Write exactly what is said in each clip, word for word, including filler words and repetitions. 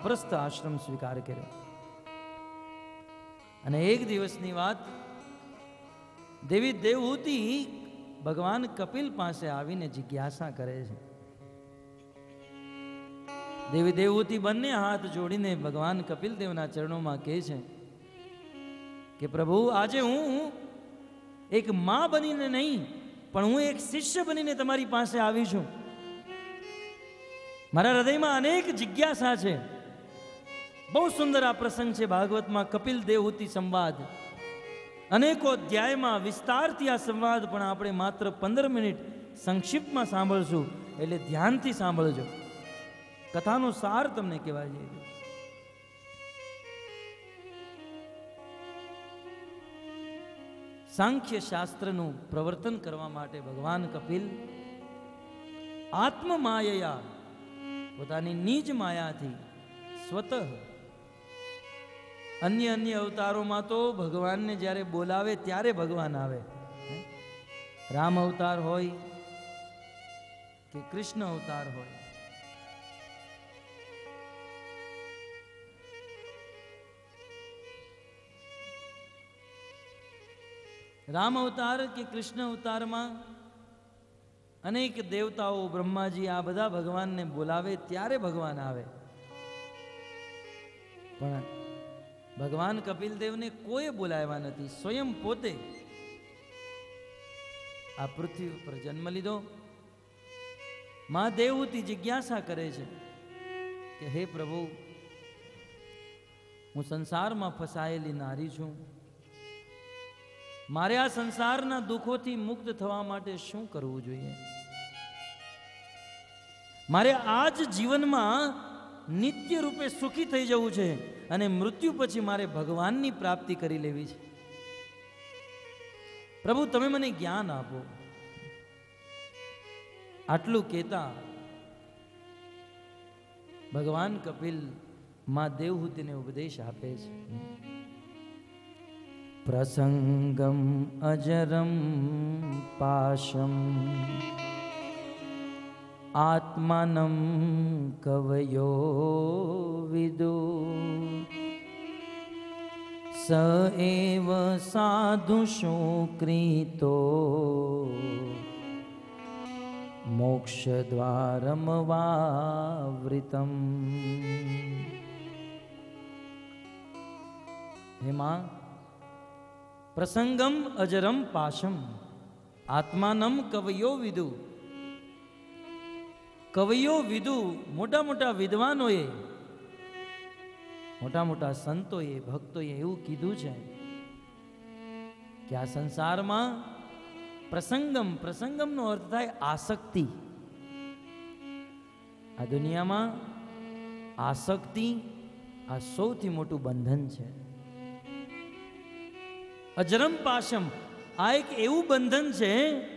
વાનપ્રસ્થ આશ્રમ સ્વીકાર કર્યો. અને એક દિવસની વાત, દેવી દેવહૂતિ ભગવાન કપિલ પાસે આવીને જિજ્ઞાસા કરે છે. દેવી દેવહૂતિ બંને હાથ જોડીને ભગવાન કપિલ દેવના ચરણોમાં કહે છે કે પ્રભુ, આજે હું એક માં બનીને નહીં, પણ હું એક શિષ્ય બનીને તમારી પાસે આવી છું. મારા હૃદયમાં અનેક જિજ્ઞાસા છે. બહુ સુંદર આ પ્રસંગ છે ભાગવતમાં, કપિલ દેવહૂતિ સંવાદ. અનેકો અધ્યાયમાં વિસ્તારથી આ સંવાદ, પણ આપણે માત્ર પંદર મિનિટ સંક્ષિપ્તમાં સાંભળશું, એટલે ધ્યાનથી સાંભળજો. કથાનો સાર તમને કહેવા જઈ રહ્યો. સાંખ્ય શાસ્ત્રનું પ્રવર્તન કરવા માટે ભગવાન કપિલ આત્મમાયયા, પોતાની નિજ માયાથી સ્વતઃ, અન્ય અન્ય અવતારોમાં તો ભગવાનને જ્યારે બોલાવે ત્યારે ભગવાન આવે. રામ અવતાર હોય કે કૃષ્ણ અવતાર હોય, રામ અવતાર કે કૃષ્ણ અવતારમાં અનેક દેવતાઓ, બ્રહ્માજી, આ બધા ભગવાનને બોલાવે ત્યારે ભગવાન આવે. પણ ભગવાન કપિલ દેવને કોઈ બોલાવ્યા નથી. સ્વયં પોતે આ પૃથ્વી પર જન્મ લીધો. મા દેવહૂતિ જિજ્ઞાસા કરે છે કે હે પ્રભુ, હું સંસારમાં ફસાયેલી નારી છું. મારે આ સંસારના દુઃખોથી મુક્ત થવા માટે શું કરવું જોઈએ? મારે આ જ જીવનમાં નિત્ય રૂપે સુખી થઈ જવું છે અને મૃત્યુ પછી મારે ભગવાનની પ્રાપ્તિ કરી લેવી છે. પ્રભુ, તમે મને જ્ઞાન આપો. આટલું કહેતા ભગવાન કપિલ મા દેવહૂતિને ઉપદેશ આપે છે. પ્રસંગમ અજરમ પાશમ આત્માનમ કવયો વિદુ સ એવ સાધુષો ક્રીતો મોક્ષદ્વારમ વાવૃતમ. હે માં, પ્રસંગમ અજરમ પાશમ આત્માનમ કવયો વિદુ. કવયો વિદુ, મોટા મોટા વિદ્વાનોએ, મોટા મોટા સંતોએ, ભક્તોએ એવું કીધું છે કે આ સંસારમાં પ્રસંગમ, પ્રસંગમનો અર્થ થાય આસક્તિ. આ દુનિયામાં આસક્તિ આ સૌથી મોટું બંધન છે. અજરમ પાશમ, આ એક એવું બંધન છે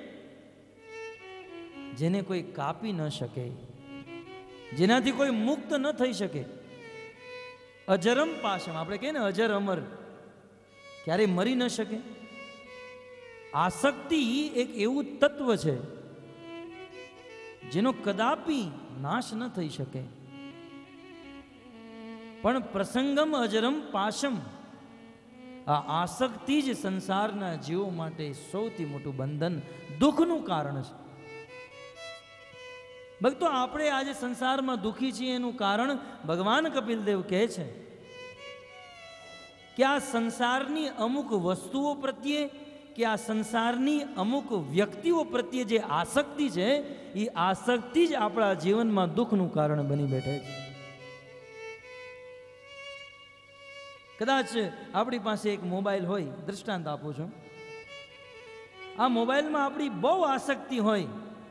જેને કોઈ કાપી ન શકે, જેનાથી કોઈ મુક્ત ન થઈ શકે. અજરમ પાશમ, આપણે કહીએ ને અજર અમર, ક્યારેય મરી ન શકે. આસક્તિ એક એવું તત્વ છે જેનો કદાપી નાશ ન થઈ શકે. પણ પ્રસંગમ અજરમ પાશમ, આ આસક્તિ જ સંસારના જીવો માટે સૌથી મોટું બંધન, દુઃખનું કારણ છે. ભક્તો, આપણે આજે સંસારમાં દુઃખી છીએ એનું કારણ ભગવાન કપિલદેવ કહે છે કે આ સંસારની અમુક વસ્તુઓ પ્રત્યે કે આ સંસારની અમુક વ્યક્તિઓ પ્રત્યે જે આસક્તિ છે, એ આસક્તિ જ આપણા જીવનમાં દુઃખનું કારણ બની બેઠે છે. કદાચ આપણી પાસે એક મોબાઈલ હોય, દૃષ્ટાંત આપું છું. આ મોબાઈલમાં આપણી બહુ આસક્તિ હોય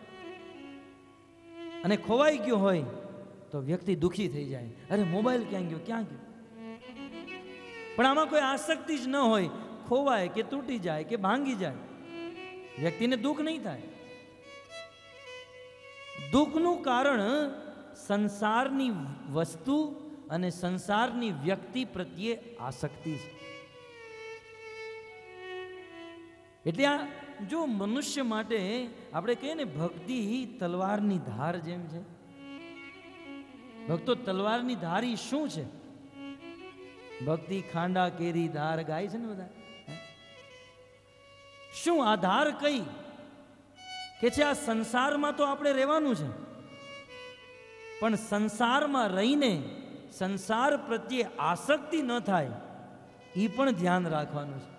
અને ખોવાઈ ગયો હોય તો વ્યક્તિ દુઃખી થઈ જાય. અરે મોબાઈલ ક્યાં ગયો, ક્યાં ગયો? પણ આમાં કોઈ આસક્તિ જ ન હોય, ખોવાય કે તૂટી જાય કે ભાંગી જાય, વ્યક્તિને દુઃખ નહીં થાય. દુઃખનું કારણ સંસારની વસ્તુ અને સંસારની વ્યક્તિ પ્રત્યે આસક્તિ છે. એટલે આ જો મનુષ્ય માટે આપણે કહીએ ને, ભક્તિ તલવારની ધાર જેમ છે. ભક્તો, તલવારની ધારી શું છે? ભક્તિ ખાંડા કેરી ધાર ગાય છે ને બધા. શું આધાર કઈ કે છે? આ સંસારમાં તો આપણે રહેવાનું છે, પણ સંસારમાં રહીને સંસાર પ્રત્યે આસક્તિ ન થાય એ પણ ધ્યાન રાખવાનું છે.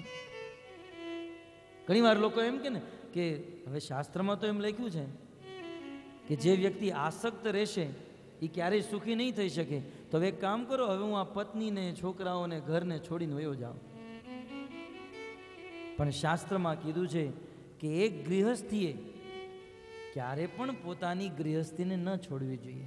ઘણી વાર લોકો એમ કે ને કે હવે શાસ્ત્રમાં તો એમ લખ્યું છે કે જે વ્યક્તિ આસક્ત રહેશે એ ક્યારેય સુખી નહીં થઈ શકે. તો હવે એક કામ કરો, હવે હું આ પત્નીને, છોકરાઓને, ઘરને છોડીને વયો જાઉં. પણ શાસ્ત્રમાં કીધું છે કે એક ગૃહસ્થીએ ક્યારે પણ પોતાની ગૃહસ્થીને ન છોડવી જોઈએ.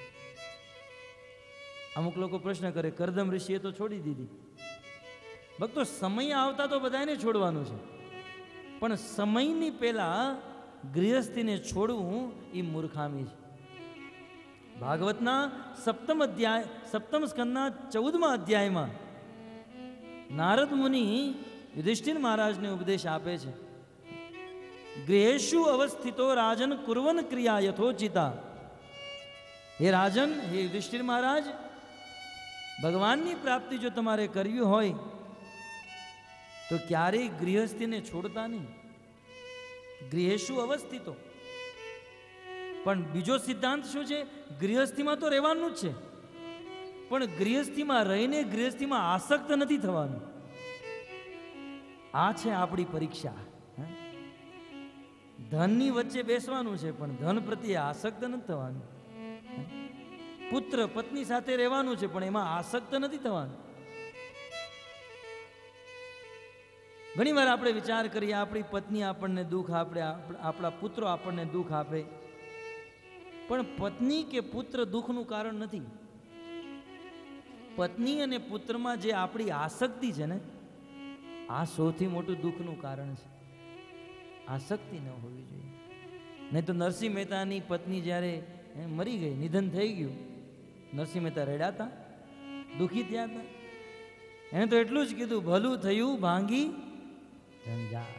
અમુક લોકો પ્રશ્ન કરે, કરદમ ઋષિએ તો છોડી દીધી. ભક્તો, સમય આવતા તો બધાને છોડવાનું છે, પણ સમયની પહેલા ગૃહસ્થીને છોડવું એ મૂર્ખામી છે. ભાગવતના સપ્તમ અધ્યાય સપ્તમ સ્કંદના ચૌદમા અધ્યાયમાં નારદ મુનિ યુધિષ્ઠિર મહારાજને ઉપદેશ આપે છે. ગૃહેષુ અવસ્થિતો રાજન કુર્વન ક્રિયા યથોચિતા. હે રાજન, હે યુધિષ્ઠિર મહારાજ, ભગવાનની પ્રાપ્તિ જો તમારે કરવી હોય તો ક્યારેય ગૃહસ્થીને છોડતા નહીં. ગૃહેષુ અવસ્થિતો. પણ બીજો સિદ્ધાંત શું છે? ગૃહસ્થીમાં તો રહેવાનું જ છે, પણ ગૃહસ્થીમાં રહીને ગૃહસ્થીમાં આસક્ત નથી થવાનું. આ છે આપણી પરીક્ષા. ધનની વચ્ચે બેસવાનું છે, પણ ધન પ્રત્યે આસક્ત નથી થવાનું. પુત્ર પત્ની સાથે રહેવાનું છે, પણ એમાં આસક્ત નથી થવાનું. ઘણી વાર આપણે વિચાર કરીએ, આપણી પત્ની આપણને દુઃખ આપે, આપણા પુત્રો આપણને દુઃખ આપે, પણ પત્ની કે પુત્ર દુઃખનું કારણ નથી. પત્ની અને પુત્રમાં જે આપણી આસક્તિ છે ને, આ સૌથી મોટું દુઃખનું કારણ છે. આસક્તિ ન હોવી જોઈએ. નહીં તો નરસિંહ મહેતાની પત્ની જ્યારે મરી ગઈ, નિધન થઈ ગયું, નરસિંહ મહેતા રડ્યા હતા, દુઃખી થયા હતા. એને તો એટલું જ કીધું, ભલું થયું ભાંગી ઝંઝાર.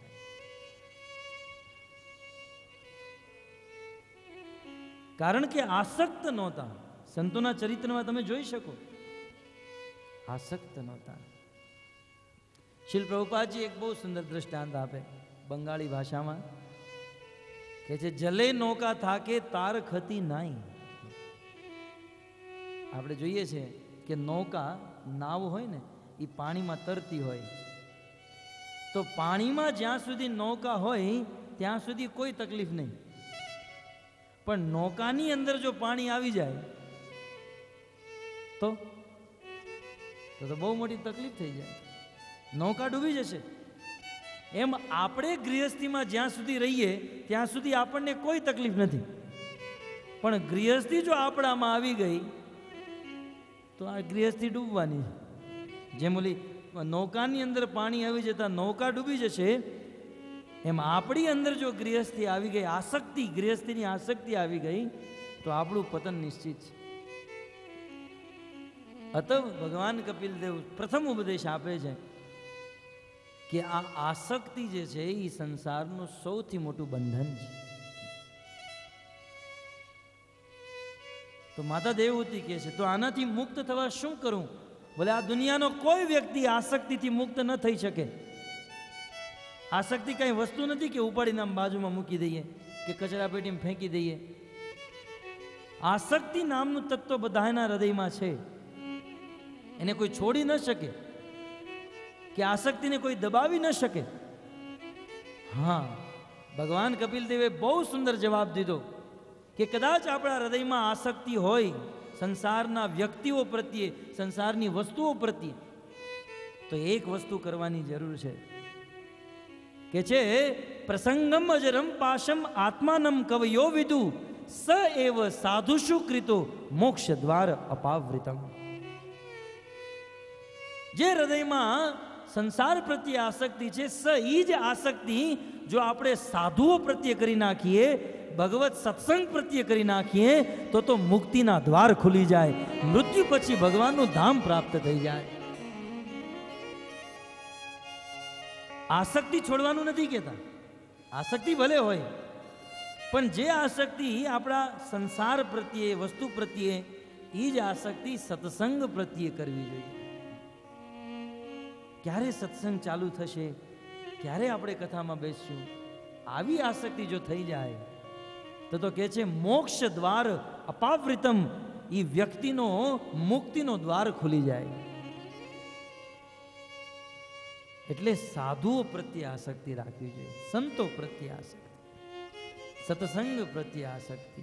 કારણ કે આસક્ત નહોતા. સંતોના ચરિત્રમાં તમે જોઈ શકો, આસક્ત નહોતા. શીલ પ્રભુપાદજી એક બહુ સુંદર દ્રષ્ટાંત આપે બંગાળી ભાષામાં, કે છે જલે નૌકા થાકે તાર ખતી નાઈ. આપણે જોઈએ છે કે નૌકા, નાવ હોય ને, એ પાણીમાં તરતી હોય, તો પાણીમાં જ્યાં સુધી નૌકા હોય ત્યાં સુધી કોઈ તકલીફ નહીં. પણ નૌકાની અંદર જો પાણી આવી જાય તો તો બહુ મોટી તકલીફ થઈ જાય, નૌકા ડૂબી જશે. એમ આપણે ગૃહસ્થીમાં જ્યાં સુધી રહીએ ત્યાં સુધી આપણને કોઈ તકલીફ નથી, પણ ગૃહસ્થી જો આપણામાં આવી ગઈ તો આ ગૃહસ્થી ડૂબવાની. જેમ ઓલી નૌકાની અંદર પાણી આવી જતા નૌકા ડૂબી જશે, એમ આપણી અંદર જો ગૃહસ્થી આવી ગઈ, આસક્તિ, ગૃહસ્થીની આસક્તિ આવી ગઈ, તો આપણું પતન નિશ્ચિત છે. અત ભગવાન કપિલ દેવ પ્રથમ ઉપદેશ આપે છે કે આ આસક્તિ જે છે એ સંસારનું સૌથી મોટું બંધન છે. તો માતા દેવહૂતિ કહે છે, તો આનાથી મુક્ત થવા શું કરું? બોલે, આ દુનિયાનો કોઈ વ્યક્તિ આસક્તિથી મુક્ત ન થઈ શકે. આસક્તિ કઈ વસ્તુ નથી કે ઉપાડીને આમ બાજુમાં મૂકી દઈએ કે કચરા પેટીમાં ફેંકી દઈએ. આસક્તિ નામનું તત્વ બધાના હૃદયમાં છે, એને કોઈ છોડી ન શકે, કે આસક્તિને કોઈ દબાવી ન શકે. હા, ભગવાન કપિલ દેવે બહુ સુંદર જવાબ દીધો કે કદાચ આપણા હૃદયમાં આસક્તિ હોય સંસારના વ્યક્તિઓ પ્રત્યે, સંસારની વસ્તુઓ પ્રત્યે, તો એક વસ્તુ કરવાની જરૂર છે, કે છે પ્રસંગમ અજરમ પાશમ આત્માનમ કવયો વિદુ સ એવ સાધુષુ કૃતો મોક્ષ દ્વાર અપાવૃતમ. જે હૃદયમાં સંસાર પ્રત્યે આસક્તિ છે, સ ઈ જ આસક્તિ જો આપણે સાધુઓ પ્રત્યે કરી નાખીએ, ભગવત સત્સંગ પ્રત્યે કરી નાખીએ, તો તો મુક્તિના દ્વાર ખુલી જાય, મૃત્યુ પછી ભગવાનનું ધામ પ્રાપ્ત થઈ જાય. આસક્તિ છોડવાનું નથી કહેતા, આસક્તિ ભલે હોય, પણ જે આસક્તિ આપણા સંસાર પ્રત્યે, વસ્તુ પ્રત્યે, એ જ આસક્તિ સત્સંગ પ્રત્યે કરવી જોઈએ. ક્યારે સત્સંગ ચાલુ થશે, ક્યારે આપણે કથામાં બેસશું, આવી આસક્તિ જો થઈ જાય તો તો કે છે મોક્ષ દ્વાર અપાવૃતમ, એ વ્યક્તિનો મુક્તિનો દ્વાર ખુલી જાય. એટલે સાધુઓ પ્રત્યે આસક્તિ રાખવી જોઈએ, સંતો પ્રત્યે આસક્તિ, સત્સંગ પ્રત્યે આસક્તિ.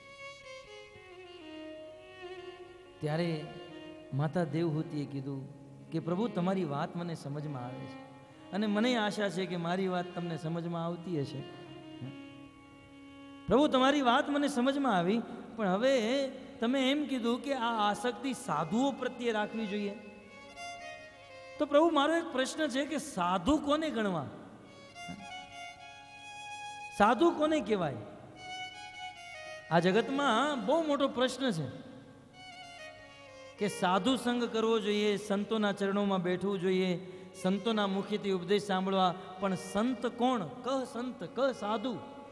ત્યારે માતા દેવહૂતિએ કીધું કે પ્રભુ તમારી વાત મને સમજમાં આવે છે, અને મને આશા છે કે મારી વાત તમને સમજમાં આવતી હશે. પ્રભુ તમારી વાત મને સમજમાં આવી, પણ હવે તમે એમ કીધું કે આ આસક્તિ સાધુઓ પ્રત્યે રાખવી જોઈએ. તો પ્રભુ મારો એક પ્રશ્ન છે કે સાધુ કોને ગણવા, સાધુ કોને કહેવાય? આ જગતમાં બહુ મોટો પ્રશ્ન છે કે સાધુ સંગ કરવો જોઈએ, સંતોના ચરણોમાં બેઠવું જોઈએ, સંતોના મુખેથી ઉપદેશ સાંભળવા, પણ સંત કોણ? કહ સંત, કહ સાધુ.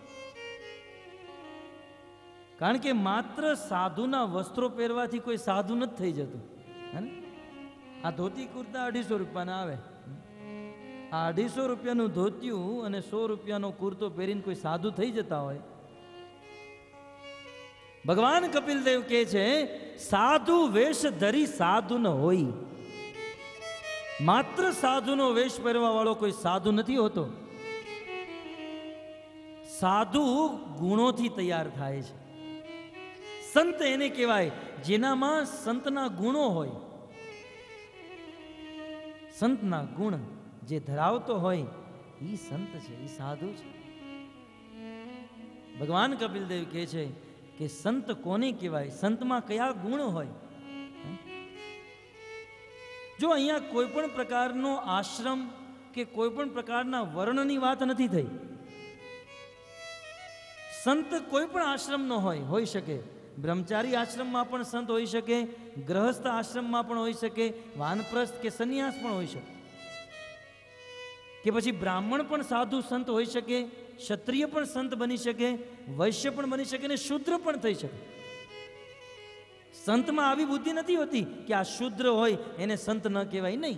કારણ કે માત્ર સાધુના વસ્ત્રો પહેરવાથી કોઈ સાધુ નથી થઈ જતું. આ ધોતી કુર્તા અઢીસો રૂપિયાના આવે, આ અઢીસો રૂપિયાનું ધોતિયું અને સો રૂપિયાનો કુર્તો પહેરીને કોઈ સાધુ થઈ જતા હોય? ભગવાન કપિલદેવ કહે છે સાધુ વેશ ધરી સાધુ ન હોય. માત્ર સાધુનો વેશ પહેરવા વાળો કોઈ સાધુ નથી હોતો. સાધુ ગુણોથી તૈયાર થાય છે. સંત એને કહેવાય જેનામાં સંતના ગુણો હોય. સંતના ગુણ જે ધરાવતો હોય એ સંત છે, એ સાધુ છે. ભગવાન કપિલદેવ કહે છે કે સંત કોને કહેવાય, સંતમાં કયા ગુણ હોય. જો અહીંયા કોઈ પણ પ્રકારનો આશ્રમ કે કોઈ પણ પ્રકારના વર્ણની વાત નથી થઈ. સંત કોઈ પણ આશ્રમનો હોય હોઈ શકે. બ્રહ્મચારી આશ્રમમાં પણ સંત હોઈ શકે, ગ્રહસ્થ આશ્રમમાં પણ હોઈ શકે, વાનપ્રસ્થ કે સંન્યાસ પણ હોઈ શકે, કે પછી બ્રાહ્મણ પણ સાધુ સંત હોઈ શકે, ક્ષત્રિય પણ સંત બની શકે, વૈશ્ય પણ બની શકે ને શૂદ્ર પણ થઈ શકે. સંતમાં આવી બુદ્ધિ નથી હોતી કે આ શૂદ્ર હોય એને સંત ન કહેવાય. નહીં,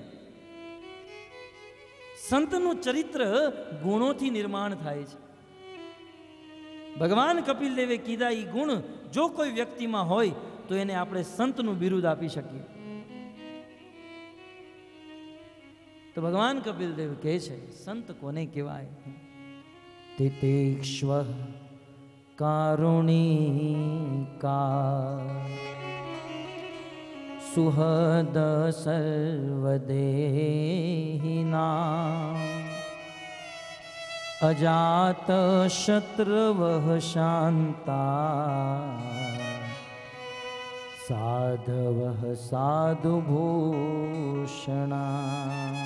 સંતનું ચરિત્ર ગુણોથી નિર્માણ થાય છે. ભગવાન કપિલદેવે કીધા એ ગુણ જો કોઈ વ્યક્તિમાં હોય તો એને આપણે સંતનું બિરુદ આપી શકીએ. તો ભગવાન કપિલદેવ કહે છે સંત કોને કહેવાય? તિતિક્ષ્વ કારુણિકા સુહદ સર્વદેહિના અજાત શત્રુવઃ શાંતા સાધવઃ સાધુભૂષણા.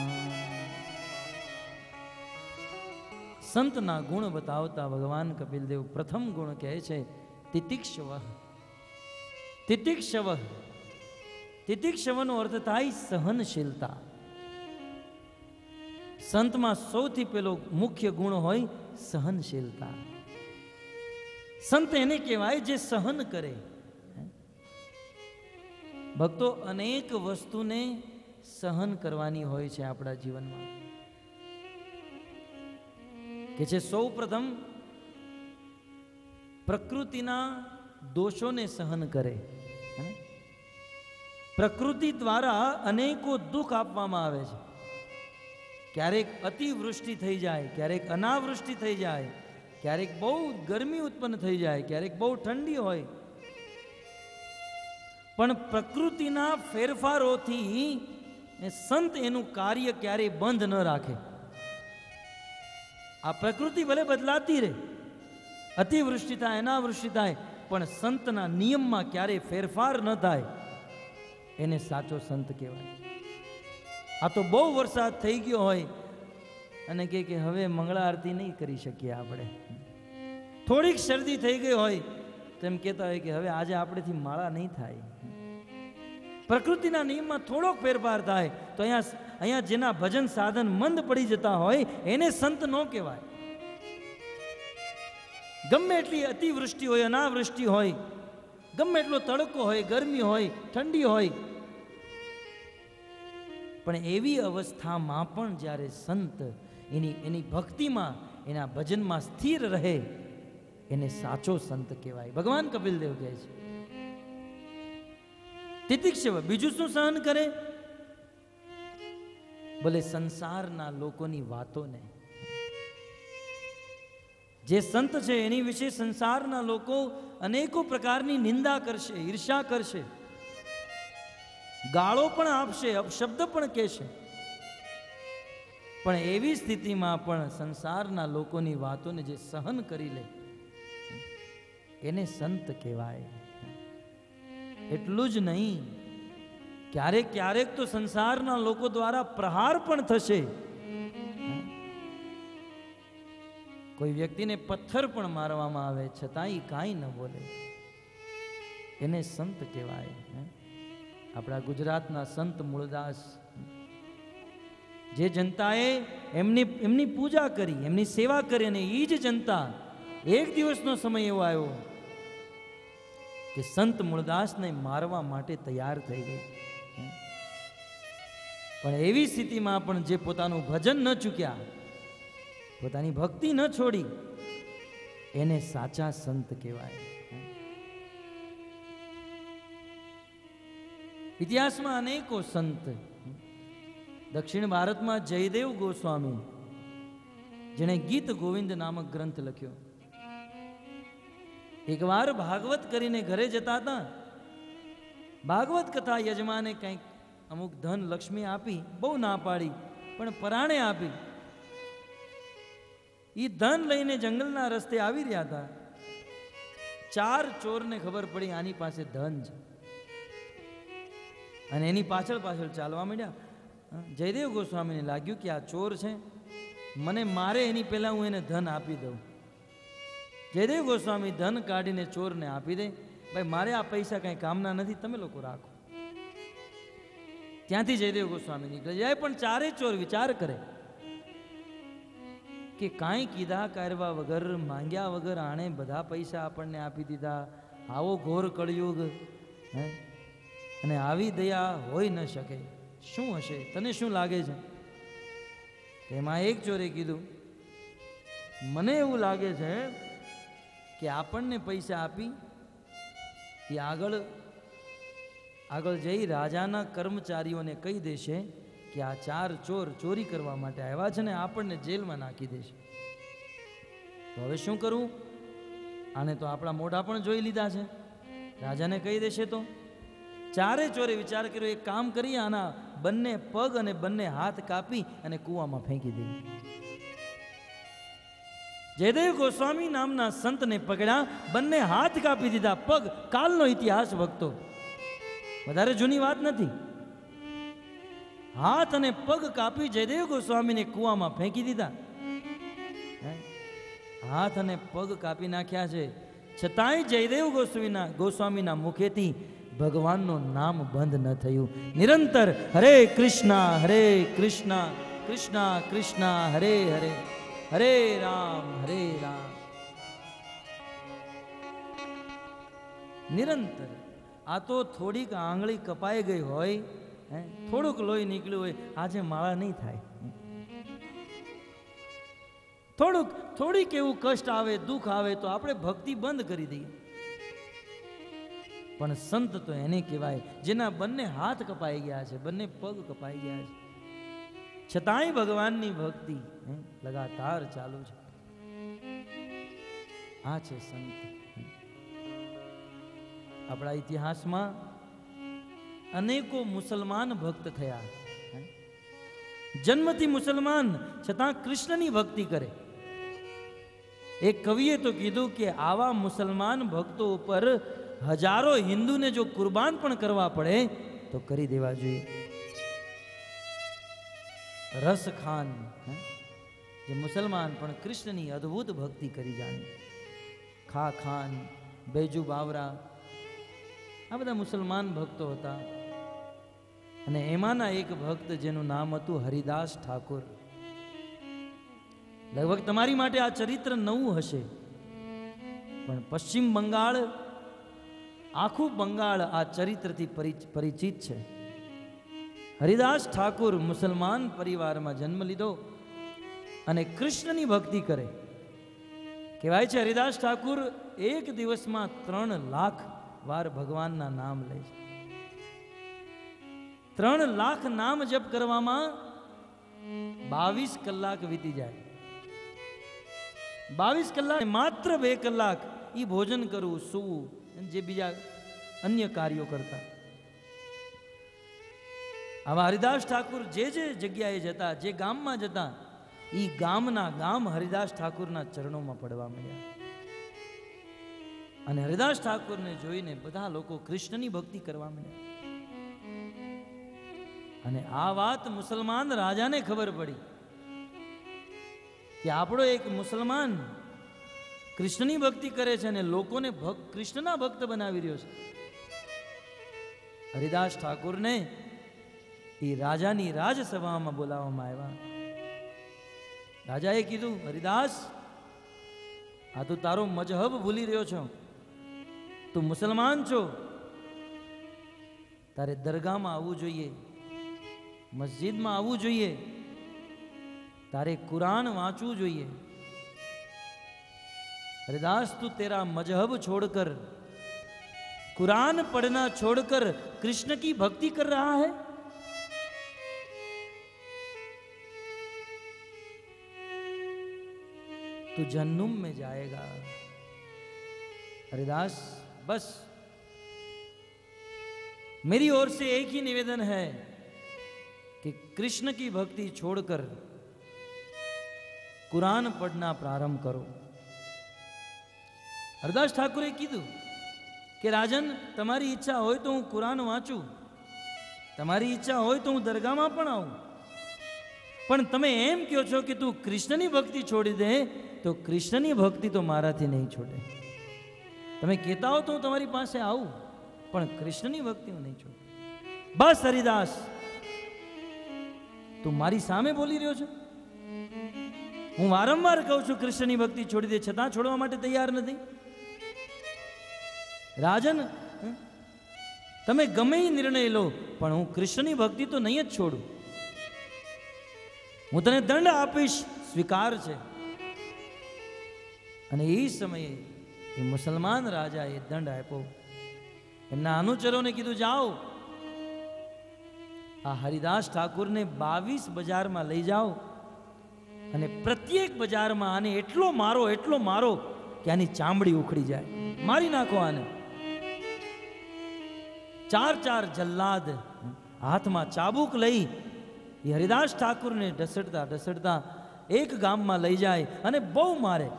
સંતના ગુણ બતાવતા ભગવાન કપિલદેવ પ્રથમ ગુણ કહે છે તિતિક્ષવ. તિતિક્ષવ તિતિક્ષવનો અર્થ થાય સહનશીલતા. સંતમાં સૌથી પેલો મુખ્ય ગુણ હોય સહનશીલતા. સંત એને કહેવાય જે સહન કરે. ભક્તો, અનેક વસ્તુને સહન કરવાની હોય છે આપણા જીવનમાં. કે છે સૌ પ્રથમ પ્રકૃતિના દોષોને સહન કરે. પ્રકૃતિ દ્વારા અનેકો દુઃખ આપવામાં આવે છે. ક્યારેક અતિવૃષ્ટિ થઈ જાય, ક્યારેક અનાવૃષ્ટિ થઈ જાય, ક્યારેક બહુ ગરમી ઉત્પન્ન થઈ જાય, ક્યારેક બહુ ઠંડી હોય. પણ પ્રકૃતિના ફેરફારોથી સંત એનું કાર્ય ક્યારેય બંધ ન રાખે. આ પ્રકૃતિ ભલે બદલાતી રહે, અતિવૃષ્ટિ થાય, અનાવૃષ્ટિ થાય, પણ સંતના નિયમમાં ક્યારેય ફેરફાર ન થાય, એને સાચો સંત કહેવાય. આ તો બહુ વરસાદ થઈ ગયો હોય અને કે કે હવે મંગળા આરતી નહીં કરી શકીએ આપણે. થોડીક શરદી થઈ ગઈ હોય તો એમ કહેતા હોય કે હવે આજે આપણેથી માળા નહીં થાય. પ્રકૃતિના નિયમમાં થોડોક ફેરફાર થાય તો અહીંયા અહીંયા જેના ભજન સાધન મંદ પડી જતા હોય એને સંત ન કહેવાય. ગમે એટલી અતિવૃષ્ટિ હોય, અનાવૃષ્ટિ હોય, ગમે એટલો તડકો હોય, ગરમી હોય, ઠંડી હોય, પણ એવી અવસ્થામાં પણ જ્યારે સંત એની એની ભક્તિમાં, એના ભજનમાં સ્થિર રહે, એને સાચો સંત કહેવાય. ભગવાન કપિલદેવ કહે છે તિતિક્ષવ બીજું શું સહન કરે? ભલે સંસારના લોકોની વાતોને. જે સંત છે એની વિશે સંસારના લોકો અનેકો પ્રકારની નિંદા કરશે, ઈર્ષા કરશે, ગાળો પણ આપશે, અપશબ્દ પણ કહેશે, પણ એવી સ્થિતિમાં પણ સંસારના લોકોની વાતોને જે સહન કરી લે એને સંત કહેવાય. એટલું જ નહીં, ક્યારેક ક્યારેક તો સંસારના લોકો દ્વારા પ્રહાર પણ થશે. કોઈ વ્યક્તિને પથ્થર પણ મારવામાં આવે છતાંય કાંઈ ન બોલે, એને સંત કહેવાય. આપણા ગુજરાતના સંત મૂળદાસ, જે જનતાએ એમની એમની પૂજા કરી, એમની સેવા કરી, અને એ જ જનતા એક દિવસનો સમય એવો આવ્યો કે સંત મૂળદાસને મારવા માટે તૈયાર થઈ ગઈ. પણ એવી સ્થિતિમાં પણ જે પોતાનું ભજન ન ચૂક્યા, પોતાની ભક્તિ ન છોડી, એને સાચા સંત કહેવાય. ઇતિહાસમાં અનેકો સંત, દક્ષિણ ભારતમાં જયદેવ ગોસ્વામી, જેણે ગીત ગોવિંદ નામક ગ્રંથ લખ્યો, એકવાર ભાગવત કરીને ઘરે જતા હતા. ભાગવત કથા યજમાને કંઈક અમુક ધન લક્ષ્મી આપી, બહુ ના પાડી, પણ પરાણે આપી. એ ધન લઈને જંગલના રસ્તે આવી રહ્યા હતા. ચાર ચોરને ખબર પડી આની પાસે ધન છે, અને એની પાછળ પાછળ ચાલવા માંડ્યા. જયદેવ ગોસ્વામીને લાગ્યું કે આ ચોર છે, મને મારે એની પહેલા હું એને ધન આપી દઉં. જયદેવ ગોસ્વામી ધન કાઢીને ચોરને આપી દે, ભાઈ મારે આ પૈસા કઈ કામના નથી, તમે લોકો રાખો. ત્યાંથી જયદેવ ગોસ્વામી નીકળે જાય, પણ ચારે ચોર વિચાર કરે કે કાંઈ કીધા કારવા વગર, માંગ્યા વગર આણે બધા પૈસા આપણને આપી દીધા. આવો ઘોર કળયુગ, હે, અને આવી દયા હોઈ ન શકે. શું હશે? તને શું લાગે છે? એમાં એક ચોરે કીધું, મને એવું લાગે છે કે આપણને પૈસા આપી એ આગળ આગળ જઈ રાજાના કર્મચારીઓને કહી દેશે કે આ ચાર ચોર ચોરી કરવા માટે આવ્યા છે ને આપણને જેલમાં નાખી દેશે. તો હવે શું કરવું? આને તો આપણા મોઢા પણ જોઈ લીધા છે, રાજાને કહી દેશે તો. ચારે ચોરે વિચાર કર્યો, એક કામ કરીએ, આના બંને પગ અને બંને હાથ કાપી અને કૂવામાં ફેંકી દઈએ. જયદેવ ગોસ્વામી નામના સંતને પકડ્યા, બંને હાથ કાપી દીધા, પગ. કાલનો ઇતિહાસ ભક્તો, વધારે જૂની વાત નથી. હાથ અને પગ કાપી જયદેવ ગોસ્વામીને કૂવામાં ફેંકી દીધા. હાથ અને પગ કાપી નાખ્યા છે, છતાંય જયદેવ ગોસ્વામીના ગોસ્વામીના મુખેથી ભગવાનનું નામ બંધ ન થયું. નિરંતર હરે કૃષ્ણ હરે કૃષ્ણ કૃષ્ણ કૃષ્ણ હરે હરે, હરે રામ હરે રામ. નિરંતર. આ તો થોડીક આંગળી કપાઈ ગઈ હોય, થોડુંક લોહી નીકળ્યું હોય, આજે માળા નહીં થાય. થોડુંક થોડીક એવું કષ્ટ આવે, દુઃખ આવે તો આપણે ભક્તિ બંધ કરી દઈએ. પણ સંત તો એને કહેવાય જેના બંને હાથ કપાઈ ગયા છે, બંને પગ કપાઈ ગયા છે, છતાંય ભગવાનની ભક્તિ લગાતાર ચાલુ છે. આ છે સંત. આપણા ઇતિહાસમાં અનેકો મુસલમાન ભક્ત થયા, જન્મથી મુસલમાન છતાં કૃષ્ણની ભક્તિ કરે. એક કવિએ તો કીધું કે આવા મુસલમાન ભક્તો ઉપર હજારો હિન્દુને જો કુરબાન પણ કરવા પડે તો કરી દેવા જોઈએ. રસ ખાન, જે મુસલમાન પણ કૃષ્ણની અદ્ભુત ભક્તિ કરી જાણી. ખા ખાન, બેજુ બાવરા, આ બધા મુસલમાન ભક્તો હતા. અને એમાંના એક ભક્ત જેનું નામ હતું હરિદાસ ઠાકોર. લગભગ તમારી માટે આ ચરિત્ર નવું હશે, પણ પશ્ચિમ બંગાળ, આખું બંગાળ આ ચરિત્રથી પરિચિત છે. હરિદાસ ઠાકુર મુસલમાન પરિવારમાં જન્મ લીધો અને કૃષ્ણની ભક્તિ કરે. કહેવાય છે હરિદાસ ઠાકુર એક દિવસમાં ત્રણ લાખ વાર ભગવાનના નામ લે છે. ત્રણ લાખ નામ જપ કરવામાં બાવીસ કલાક વીતી જાય. બાવીસ કલાક માત્ર બે કલાક ઈ ભોજન કરવું, સૂવું, જે બીજા અન્ય કાર્યો કરતા. આવા હરિદાસ ઠાકુર જે જે જગ્યાએ જતા, જે ગામમાં જતા, ઈ ગામના ગામ હરિદાસ ઠાકુરના ચરણોમાં પડવા મળ્યા. અને હરિદાસ ઠાકુરને જોઈને બધા લોકો કૃષ્ણની ભક્તિ કરવા મળ્યા. અને આ વાત મુસલમાન રાજાને ખબર પડી કે આપણો એક મુસલમાન કૃષ્ણની ભક્તિ કરે છે અને લોકોને ભક્ત કૃષ્ણના ભક્ત બનાવી રહ્યો છે. હરિદાસ ઠાકુરને એ રાજાની રાજસભામાં બોલાવવામાં આવ્યા. રાજાએ કીધું, હરિદાસ, આ તું તારો મજહબ ભૂલી રહ્યો છો. તું મુસલમાન છો, તારે દરગાહમાં આવવું જોઈએ, મસ્જિદમાં આવવું જોઈએ, તારે कुरान वाँचવું જોઈએ. हरिदास तू तेरा मजहब छोड़कर, कुरान पढ़ना छोड़कर कृष्ण की भक्ति कर रहा है. तू जन्नुम में जाएगा. हरिदास, बस मेरी ओर से एक ही निवेदन है कि कृष्ण की भक्ति छोड़कर कुरान पढ़ना प्रारंभ करो. हरदास ठाकुरे कीधु कि राजन, तमारी इच्छा होय तो हूँ कुरान वाँचू, तमारी इच्छा होय तो हूँ दरगाह में पण आऊँ, पण तमे एम कहो छो कि तू कृष्णनी भक्ति छोड़ी दे, तो कृष्णनी भक्ति तो माराथी नहीं छोड़े. तमे कहता हो तो हूँ तमारी पासे आऊँ, पण कृष्णनी भक्ति हूँ नहीं छोड़े. बस हरिदास, तू मारी सामे बोली रह्यो छो. हूँ वारंवार कहूँ छूं कृष्णनी भक्ति छोड़ी दे, छतां छोड़वा माटे तैयार नथी. राजन, तमे गमे ई निर्णय लो, पण हूँ कृष्णनी भक्ति तो नहीं ज छोड़ू. हूँ तने दंड आपीश, स्वीकार छे. अने ए समये ए मुसलमान राजा ए दंड आप्यो. एमना अनुचरोने कीधुं, जाओ आ हरिदास ठाकुर ने बावीस बजार में लई जाओ અને પ્રત્યેક બજારમાં આને એટલો મારો એટલો મારો કે આની ચામડી ઉખડી જાય, મારી નાખો આને. ચાર ચાર જલ્લાદ હાથમાં ચાબુક લઈ એ હરિદાસ ઠાકુરને ઢસડતા ઢસડતા એક ગામમાં લઈ જાય અને બહુ મારે.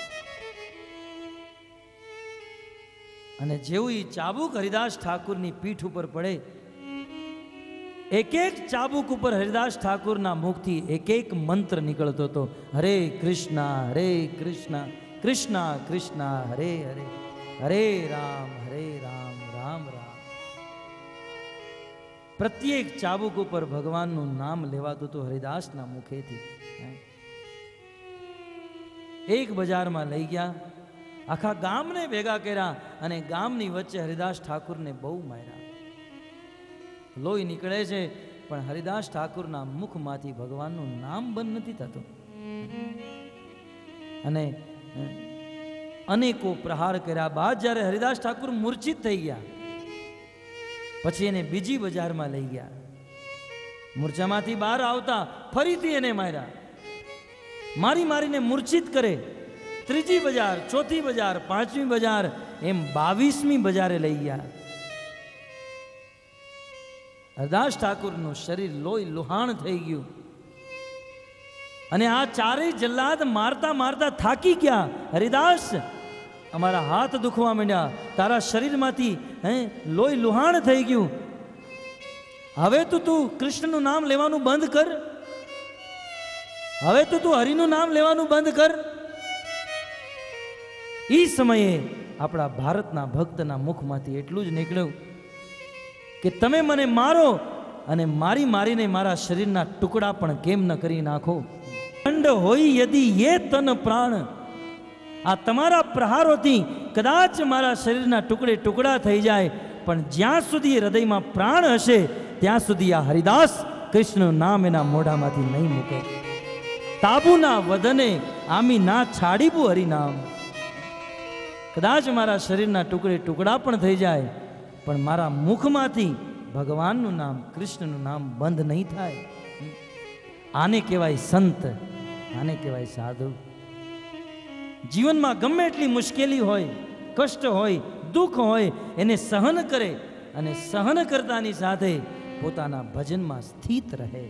અને જેવું એ ચાબુક હરિદાસ ઠાકુરની પીઠ ઉપર પડે, एक एक चाबुक ऊपर हरिदास ठाकुर ना मुख थी एक एक मंत्र निकलतो तो, हरे कृष्णा हरे कृष्णा कृष्णा कृष्णा हरे हरे, हरे राम हरे राम राम राम. प्रत्येक चाबुक ऊपर भगवान नु नाम लेवातो तो हरिदास ना मुखे थी. एक बजार में लई गया, आखा गाम ने भेगा कर्या अने गामनी वच्चे हरिदास ठाकुर ने बहु मार्या. लोही निकळे छे पण हरिदास ठाकुरना मुखमांथी भगवाननुं नाम बंध नथी थतुं. अने अनेको प्रहार कर्या बाद ज्यारे हरिदास ठाकुर मूर्छित थई गया, पछी एने बीजी बजारमां लई गया. मूर्छामांथी बहार आवता फरीथी एने मार्या. मारी मारीने मूर्छित करे. त्रीजी बजार, चौथी बजार, पांचमी बजार, एम बावीसमी बजारे लई गया. हरदास ठाकुर नु शरीर लोही लुहाण थई गयुं अने आ चारेय जल्लाद मारता मारता थाकी गया. हरिदास, अमारा हाथ दुखवा मंड्या, तारा शरीरमांथी हे लोही लुहाण थई गयुं. हवे तो तू कृष्णनु नाम लेवानुं बंध कर, हवे तो तू हरिनु नाम लेवानुं बंध कर. ई समये आपणा भारतना भक्तना मुखमांथी एटलुं ज निकळ्युं कि तमे मने मारो अने मारी मारीने मारा शरीरना टुकड़ा पण केम न करी नाखो. दंड होई यदि ये तन प्राण આ તમારા પ્રહારોથી કદાચ મારા શરીરના ટુકડે ટુકડા થઈ જાય, પણ જ્યાં સુધી હૃદયમાં પ્રાણ હશે ત્યાં સુધી આ હરિદાસ કૃષ્ણનું નામ એના મોઢામાંથી નહીં મૂકે. તાબુના વદને આમી ના છાડીબુ હરિનામ. કદાચ મારા શરીરના ટુકડે ટુકડા પણ થઈ જાય, પણ મારા મુખમાંથી ભગવાનનું નામ, કૃષ્ણનું નામ બંધ નહીં થાય. આને કહેવાય સંત, આને કહેવાય સાધુ. જીવનમાં ગમે એટલી મુશ્કેલી હોય, કષ્ટ હોય, દુઃખ હોય, એને સહન કરે અને સહન કરતાની સાથે પોતાના ભજનમાં સ્થિત રહે.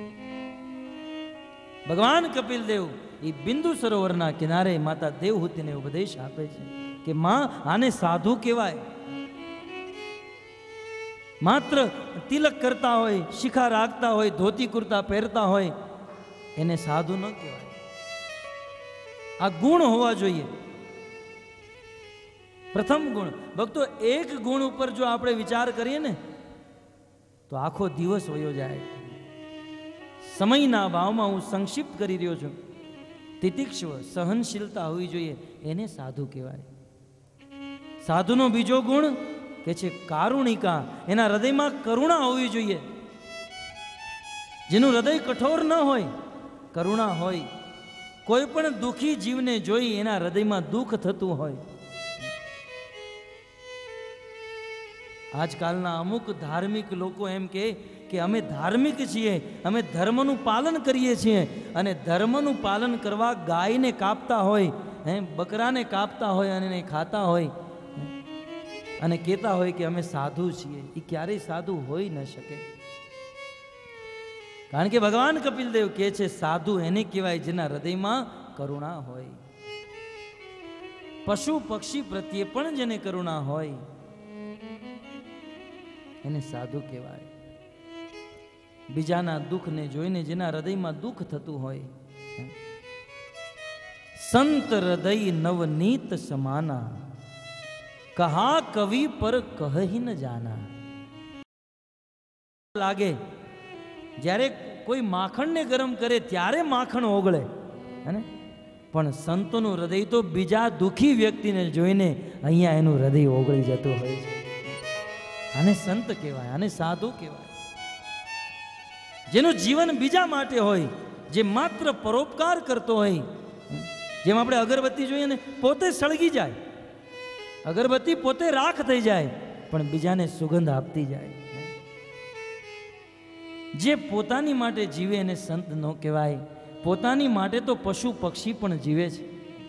ભગવાન કપિલ દેવ એ બિંદુ સરોવરના કિનારે માતા દેવહૂતિને ઉપદેશ આપે છે કે માં, આને સાધુ કહેવાય. માત્ર તિલક કરતા હોય, શિખા રાખતા હોય, ધોતી કુર્તા પહેરતા હોય, એને સાધુ ન કહેવાય. આ ગુણ હોવા જોઈએ. પ્રથમ ગુણ. ભક્તો, એક ગુણ ઉપર જો આપણે વિચાર કરીએ ને તો આખો દિવસ વયો જાય. સમયના ભાવમાં હું સંક્ષિપ્ત કરી રહ્યો છું. તિતિક્ષવ, સહનશીલતા હોવી જોઈએ, એને સાધુ કહેવાય. સાધુનો બીજો ગુણ કે છે કારુણિકા. એના હૃદયમાં કરુણા હોવી જોઈએ. જેનું હૃદય કઠોર ન હોય, કરુણા હોય. કોઈ પણ દુઃખી જીવને જોઈ એના હૃદયમાં દુઃખ થતું હોય. આજકાલના અમુક ધાર્મિક લોકો એમ કહે કે અમે ધાર્મિક છીએ, અમે ધર્મનું પાલન કરીએ છીએ, અને ધર્મનું પાલન કરવા ગાયને કાપતા હોય, હે બકરાને કાપતા હોય અને એને ખાતા હોય અને કહેતા હોય કે અમે સાધુ છીએ. એ ક્યારેય સાધુ હોઈ ન શકે. કારણ કે ભગવાન કપિલ દેવ કહે છે સાધુ એને કહેવાય જેના હૃદયમાં કરુણા હોય. પશુ પક્ષી પ્રત્યે પણ જેને કરુણા હોય એને સાધુ કહેવાય. બીજાના દુઃખને જોઈને જેના હૃદયમાં દુઃખ થતું હોય. સંત હૃદય નવનીત સમાના, કહા કવિ પર કહી ન જાના. લાગે જ્યારે કોઈ માખણને ગરમ કરે ત્યારે માખણ ઓગળે, હે, પણ સંતોનું હૃદય તો બીજા દુઃખી વ્યક્તિને જોઈને અહીંયા એનું હૃદય ઓગળી જતું હોય છે. આને સંત કહેવાય, આને સાધુ કહેવાય. જેનું જીવન બીજા માટે હોય, જે માત્ર પરોપકાર કરતો હોય. જેમ આપણે અગરબત્તી જોઈએ ને, પોતે સળગી જાય, અગરબત્તી પોતે રાખ થઈ જાય, પણ બીજાને સુગંધ આપતી જાય. જે પોતાની માટે જીવે એને સંત ન કહેવાય. પોતાની માટે તો પશુ પક્ષી પણ જીવે છે.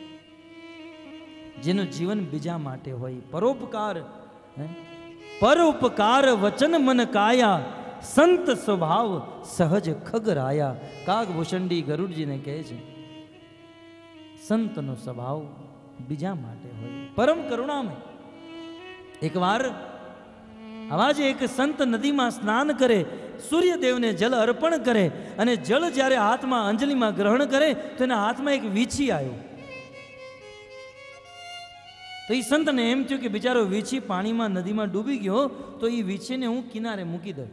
જેનું જીવન બીજા માટે હોય, પરોપકાર. પરોપકાર વચન મન કાયા, સંત સ્વભાવ સહજ ખગરાયા. કાગભૂષણજી ગરુડજીને કહે છે સંતનો સ્વભાવ બીજા માટે હોય, પરમ કરુણામય. એકવાર આવા જ એક સંત નદીમાં સ્નાન કરે, સૂર્યદેવને જલ અર્પણ કરે, અને જળ જ્યારે હાથમાં અંજલિમાં ગ્રહણ કરે તો એના હાથમાં એક વીછી આવ્યો. તો એ સંતને એમ થયું કે બિચારો વીછી પાણીમાં નદીમાં ડૂબી ગયો, તો એ વીછીને હું કિનારે મૂકી દઉં.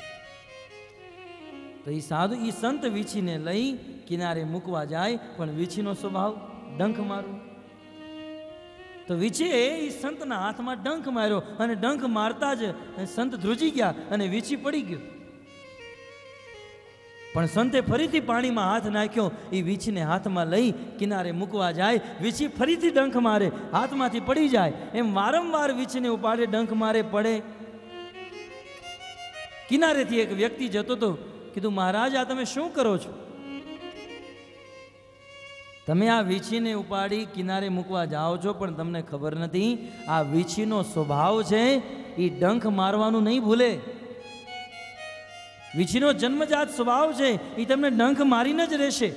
તો એ સાધુ એ સંત વીછીને લઈ કિનારે મૂકવા જાય, પણ વીછીનો સ્વભાવ ડંખ મારવો. તો વીછીએ એ સંતના હાથમાં ડંખ માર્યો, અને ડંખ મારતા જ સંત ધ્રુજી ગયા અને વીછી પડી ગયો. પણ સંતે ફરીથી પાણીમાં હાથ નાખ્યો, એ વીછીને હાથમાં લઈ કિનારે મૂકવા જાય, વીછી ફરીથી ડંખ મારે, હાથમાંથી પડી જાય. એમ વારંવાર વીછીને ઉપાડે, ડંખ મારે, પડે. કિનારેથી એક વ્યક્તિ જતો હતો. કીધું મહારાજ, આ તમે શું કરો છો? તમે આ વીછીને ઉપાડી કિનારે મૂકવા જાઓ છો, પણ તમને ખબર નથી આ વીછીનો સ્વભાવ છે એ ડંખ મારવાનું નહીં ભૂલે. વીછીનો જન્મજાત સ્વભાવ છે એ તમને ડંખ મારીને જ રહેશે.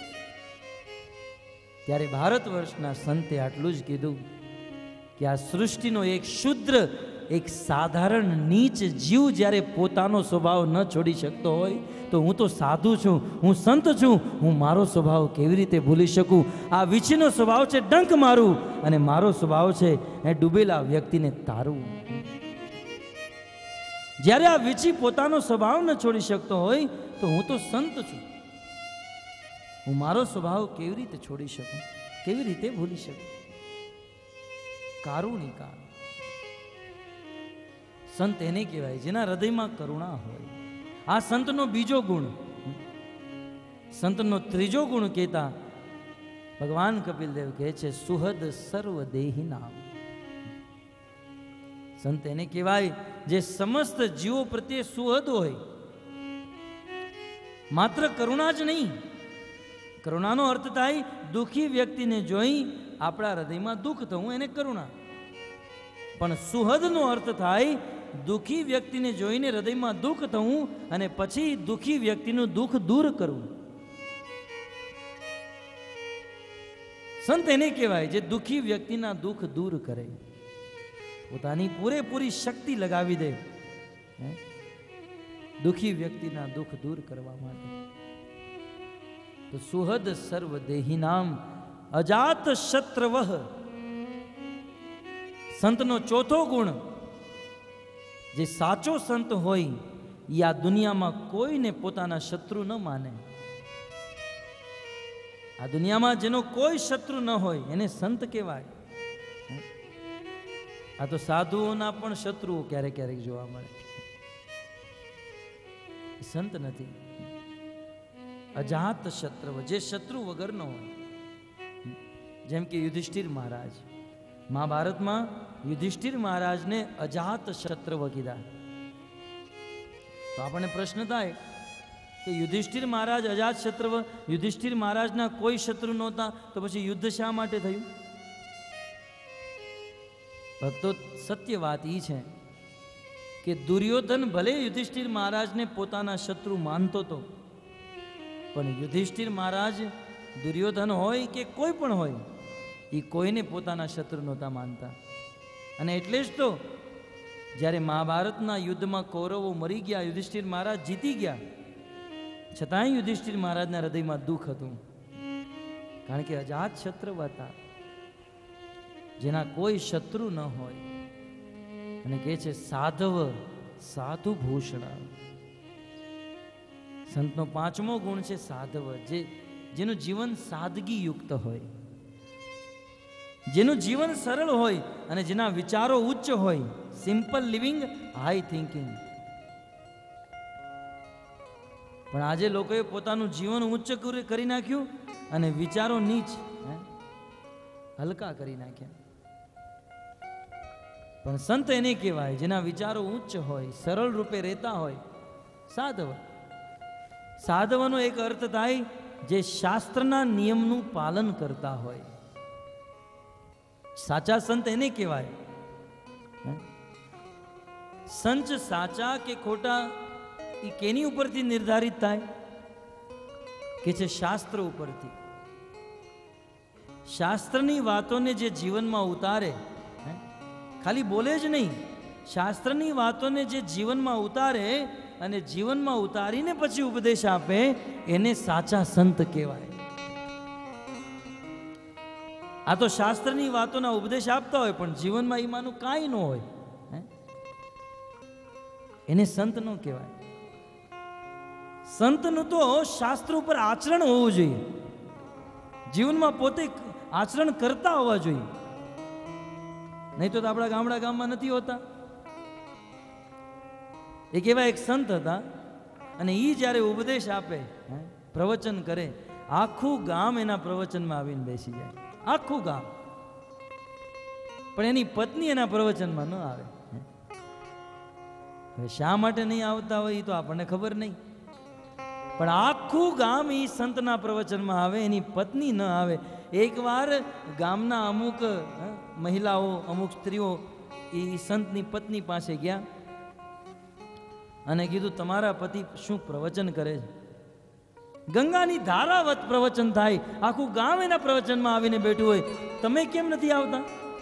ત્યારે ભારત વર્ષના સંતે આટલું જ કીધું કે આ સૃષ્ટિનો એક શુદ્ર, એક સાધારણ નીચ જીવ જ્યારે પોતાનો સ્વભાવ ન છોડી શકતો હોય, તો હું તો સાધુ છું, હું સંત છું, હું મારો સ્વભાવ કેવી રીતે ભૂલી શકું? આ વીછીનો સ્વભાવ છે ડંખ મારું, અને મારો સ્વભાવ છે એ ડૂબેલા વ્યક્તિને તારવું. જ્યારે આ વીછી પોતાનો સ્વભાવ ન છોડી શકતો હોય, તો હું તો સંત છું, હું મારો સ્વભાવ કેવી રીતે છોડી શકું? કેવી રીતે ભૂલી શકે? કારુણિકા સંત એને કહેવાય જેના હૃદયમાં કરુણા હોય. આ સંતનો બીજો ગુણ. સંતનો ત્રીજો ગુણ કહેતા ભગવાન કપિલદેવ કહે છે સુહદ સર્વ દેહી નામ. સંત એને કહેવાય જે સમસ્ત જીવો પ્રત્યે સુહદ હોય. માત્ર કરુણા જ નહીં, કરુણાનો અર્થ થાય દુઃખી વ્યક્તિને જોઈ આપણા હૃદયમાં દુઃખ થવું, એને કરુણા. પણ સુહદનો અર્થ થાય દુઃખી વ્યક્તિને જોઈને હૃદયમાં દુઃખ થવું અને પછી દુઃખી વ્યક્તિનું દુઃખ દૂર કરવું. સંત એને કહેવાય જે દુઃખી વ્યક્તિના દુઃખ દૂર કરે, પોતાની પૂરેપૂરી શક્તિ લગાવી દે દુઃખી વ્યક્તિના દુઃખ દૂર કરવા માટે. તો સુહદ સર્વ દેહી નામ અજાત શત્રવઃ. સંતનો ચોથો ગુણ, જે સાચો સંત હોય એ આ દુનિયામાં કોઈને પોતાના શત્રુ ન માને. આ દુનિયામાં જેનો કોઈ શત્રુ ન હોય એને સંત કહેવાય. આ તો સાધુઓના પણ શત્રુઓ ક્યારેક ક્યારેક જોવા મળે, સંત નથી. અજાત શત્રવ, જે શત્રુ વગરનો હોય. જેમ કે યુધિષ્ઠિર મહારાજ, મહાભારતમાં યુધિષ્ઠિર મહારાજને અજાત શત્રવ કીધા. તો આપણને પ્રશ્ન થાય કે યુધિષ્ઠિર મહારાજ અજાત શત્રવ, યુધિષ્ઠિર મહારાજના કોઈ શત્રુ નહોતા, તો પછી યુદ્ધ શા માટે થયું? ભક્તો, સત્ય વાત એ છે કે દુર્યોધન ભલે યુધિષ્ઠિર મહારાજને પોતાના શત્રુ માનતો હતો, પણ યુધિષ્ઠિર મહારાજ દુર્યોધન હોય કે કોઈ પણ હોય એ કોઈને પોતાના શત્રુ નહોતા માનતા. અને એટલે જ તો જ્યારે મહાભારતના યુદ્ધમાં કૌરવો મરી ગયા, યુધિષ્ઠિર મહારાજ જીતી ગયા, છતાંય યુધિષ્ઠિર મહારાજના હૃદયમાં દુઃખ હતું, કારણ કે અજાત શત્રુ હતા, જેના કોઈ શત્રુ ન હોય. અને કહે છે સાધવ સાધુ ભૂષણ. સંતનો પાંચમો ગુણ છે સાધવ, જે જેનું જીવન સાદગી યુક્ત હોય, જેનું જીવન સરળ હોય અને જેના વિચારો ઉચ્ચ હોય. Simple living, high thinking. પણ આજે લોકોએ પોતાનું જીવન ઉચ્ચ કરી નાખ્યું અને વિચારો નીચ, હલકા કરી નાખ્યા. પણ સંત એને કહેવાય જેના વિચારો ઉચ્ચ હોય, સરળ રૂપે રહેતા હોય, સાધવ. સાધવનો એક અર્થ થાય જે શાસ્ત્રના નિયમનું પાલન કરતા હોય. સાચા સંત એને કહેવાય. સંત સાચા કે ખોટા એ કેની ઉપરથી નિર્ધારિત થાય? કે છે શાસ્ત્ર ઉપરથી. શાસ્ત્રની વાતોને જે જીવનમાં ઉતારે, ખાલી બોલે જ નહીં, શાસ્ત્રની વાતોને જે જીવનમાં ઉતારે અને જીવનમાં ઉતારીને પછી ઉપદેશ આપે, એને સાચા સંત કહેવાય. આ તો શાસ્ત્રની વાતોના ઉપદેશ આપતા હોય પણ જીવનમાં એમાંનું કાંઈ ન હોય, એને સંત ન કહેવાય. સંતનું તો શાસ્ત્ર ઉપર આચરણ હોવું જોઈએ, જીવનમાં પોતે આચરણ કરતા હોવા જોઈએ. નહીં તો આપણા ગામડા ગામમાં નથી હોતા. એક એવા એક સંત હતા અને એ જ્યારે ઉપદેશ આપે, પ્રવચન કરે, આખું ગામ એના પ્રવચનમાં આવીને બેસી જાય, આખું ગામ. પણ એની પત્ની એના પ્રવચનમાં ન આવે. હવે શા માટે નહીં આવતા હોય એ તો આપણને ખબર નહીં, પણ આખું ગામ એ સંતના પ્રવચનમાં આવે, એની પત્ની ન આવે. એકવાર ગામના અમુક મહિલાઓ, અમુક સ્ત્રીઓ એ સંતની પત્ની પાસે ગયા અને કીધું તમારા પતિ શું પ્રવચન કરે છે? ગંગાની ધારાવત પ્રવચન થાય, આખું ગામ એના પ્રવચનમાં આવીને બેઠું હોય, તમે કેમ નથી આવતા?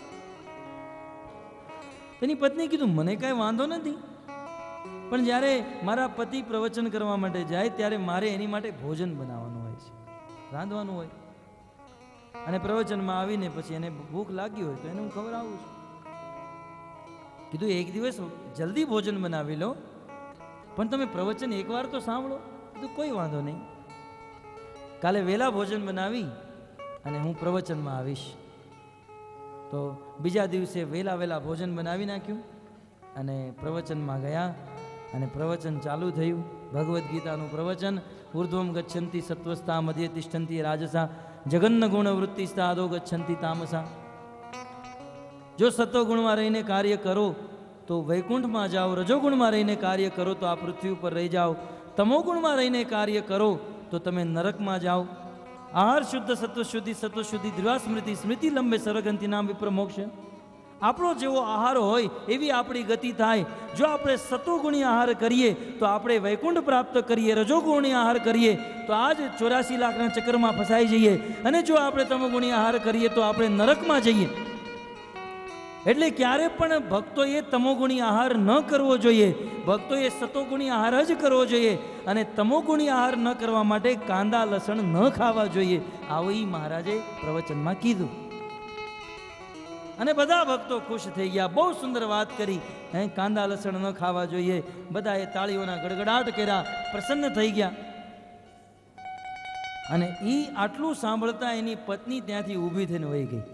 તેની પત્ની કીધું મને કાંઈ વાંધો નથી, પણ જ્યારે મારા પતિ પ્રવચન કરવા માટે જાય ત્યારે મારે એની માટે ભોજન બનાવવાનું હોય છે, રાંધવાનું હોય, અને પ્રવચનમાં આવીને પછી એને ભૂખ લાગી હોય તો એને હું ખવડાવું છું. કીધું એક દિવસ જલ્દી ભોજન બનાવી લો, પણ તમે પ્રવચન એકવાર તો સાંભળો. કીધું કોઈ વાંધો નહીં. કાલે વહેલા ભોજન બનાવી અને હું પ્રવચનમાં આવીશ. તો બીજા દિવસે વહેલા વહેલા ભોજન બનાવી નાખ્યું અને પ્રવચનમાં ગયા અને પ્રવચન ચાલુ થયું. ભગવદ્ ગીતાનું પ્રવચન. ઉર્ધ્વમ ગચ્છન્તિ સત્વસ્થા મધ્ય તિષ્ઠન્તિ રાજસા જગન્ન ગુણ વૃત્તિસ્થા અધો ગચ્છન્તિ તામસા. જો સત્વગુણમાં રહીને કાર્ય કરો તો વૈકુંઠમાં જાઓ, રજોગુણમાં રહીને કાર્ય કરો તો આ પૃથ્વી ઉપર રહી જાઓ, તમોગુણમાં રહીને કાર્ય કરો તો તમે નરકમાં જાઓ. આહાર શુદ્ધ સત્વ શુદ્ધિ સત્વ શુદ્ધિ દ્રવા સ્મૃતિ સ્મૃતિ લંબે સર્વગ્રંથિ નામ વિપ્ર મોક્ષ. આપણો જેવો આહાર હોય એવી આપણી ગતિ થાય. જો આપણે સત્વગુણી આહાર કરીએ તો આપણે વૈકુંઠ પ્રાપ્ત કરીએ, રજોગુણી આહાર કરીએ તો આજ ચોરાસી લાખના ચક્રમાં ફસાઈ જઈએ, અને જો આપણે તમોગુણી આહાર કરીએ તો આપણે નરકમાં જઈએ. એટલે ક્યારે પણ ભક્તોએ તમોગુણી આહાર ન કરવો જોઈએ, ભક્તોએ સતોગુણી આહાર જ કરવો જોઈએ, અને તમોગુણી આહાર ન કરવા માટે કાંદા લસણ ન ખાવા જોઈએ. આવું મહારાજે પ્રવચનમાં કીધું અને બધા ભક્તો ખુશ થઈ ગયા. બહુ સુંદર વાત કરી. હે, કાંદા લસણ ન ખાવા જોઈએ. બધાએ તાળીઓના ગડગડાટ કર્યા, પ્રસન્ન થઈ ગયા. અને એ આટલું સાંભળતા એની પત્ની ત્યાંથી ઊભી થઈને વહી ગઈ.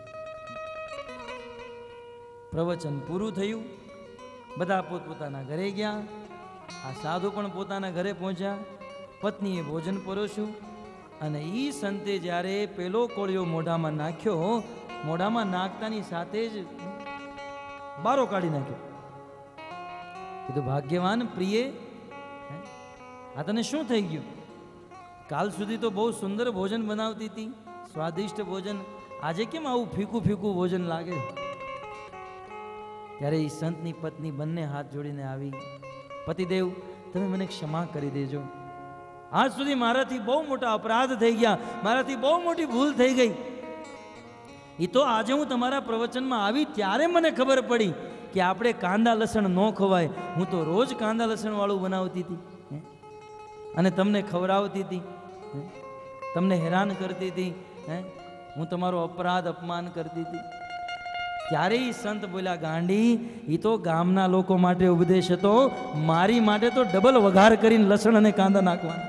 પ્રવચન પૂરું થયું. બધા પોતપોતાના ઘરે ગયા. આ સાધુ પણ પોતાના ઘરે પહોંચ્યા. પત્નીએ ભોજન પરોસ્યું અને એ સંતે જ્યારે પેલો કોળિયો મોઢામાં નાખ્યો, મોઢામાં નાખતાની સાથે જ બારો કાઢી નાખ્યો. કીધું, ભાગ્યવાન પ્રિય, આ તને શું થઈ ગયું? કાલ સુધી તો બહુ સુંદર ભોજન બનાવતી હતી, સ્વાદિષ્ટ ભોજન, આજે કેમ આવું ફીકું ફીકું ભોજન લાગે? ત્યારે એ સંતની પત્ની બંને હાથ જોડીને આવી, પતિદેવ તમે મને ક્ષમા કરી દેજો. આજ સુધી મારાથી બહુ મોટા અપરાધ થઈ ગયા, મારાથી બહુ મોટી ભૂલ થઈ ગઈ. એ તો આજે હું તમારા પ્રવચનમાં આવી ત્યારે મને ખબર પડી કે આપણે કાંદા લસણ ન ખવાય. હું તો રોજ કાંદા લસણ વાળું બનાવતી હતી અને તમને ખવડાવતી હતી, તમને હેરાન કરતી હતી, હે, હું તમારો અપરાધ અપમાન કરતી હતી. ત્યારે એ સંત બોલ્યા, ગાંડી, એ તો ગામના લોકો માટે ઉપદેશ હતો, મારી માટે તો ડબલ વઘાર કરીને લસણ અને કાંદા નાખવાના.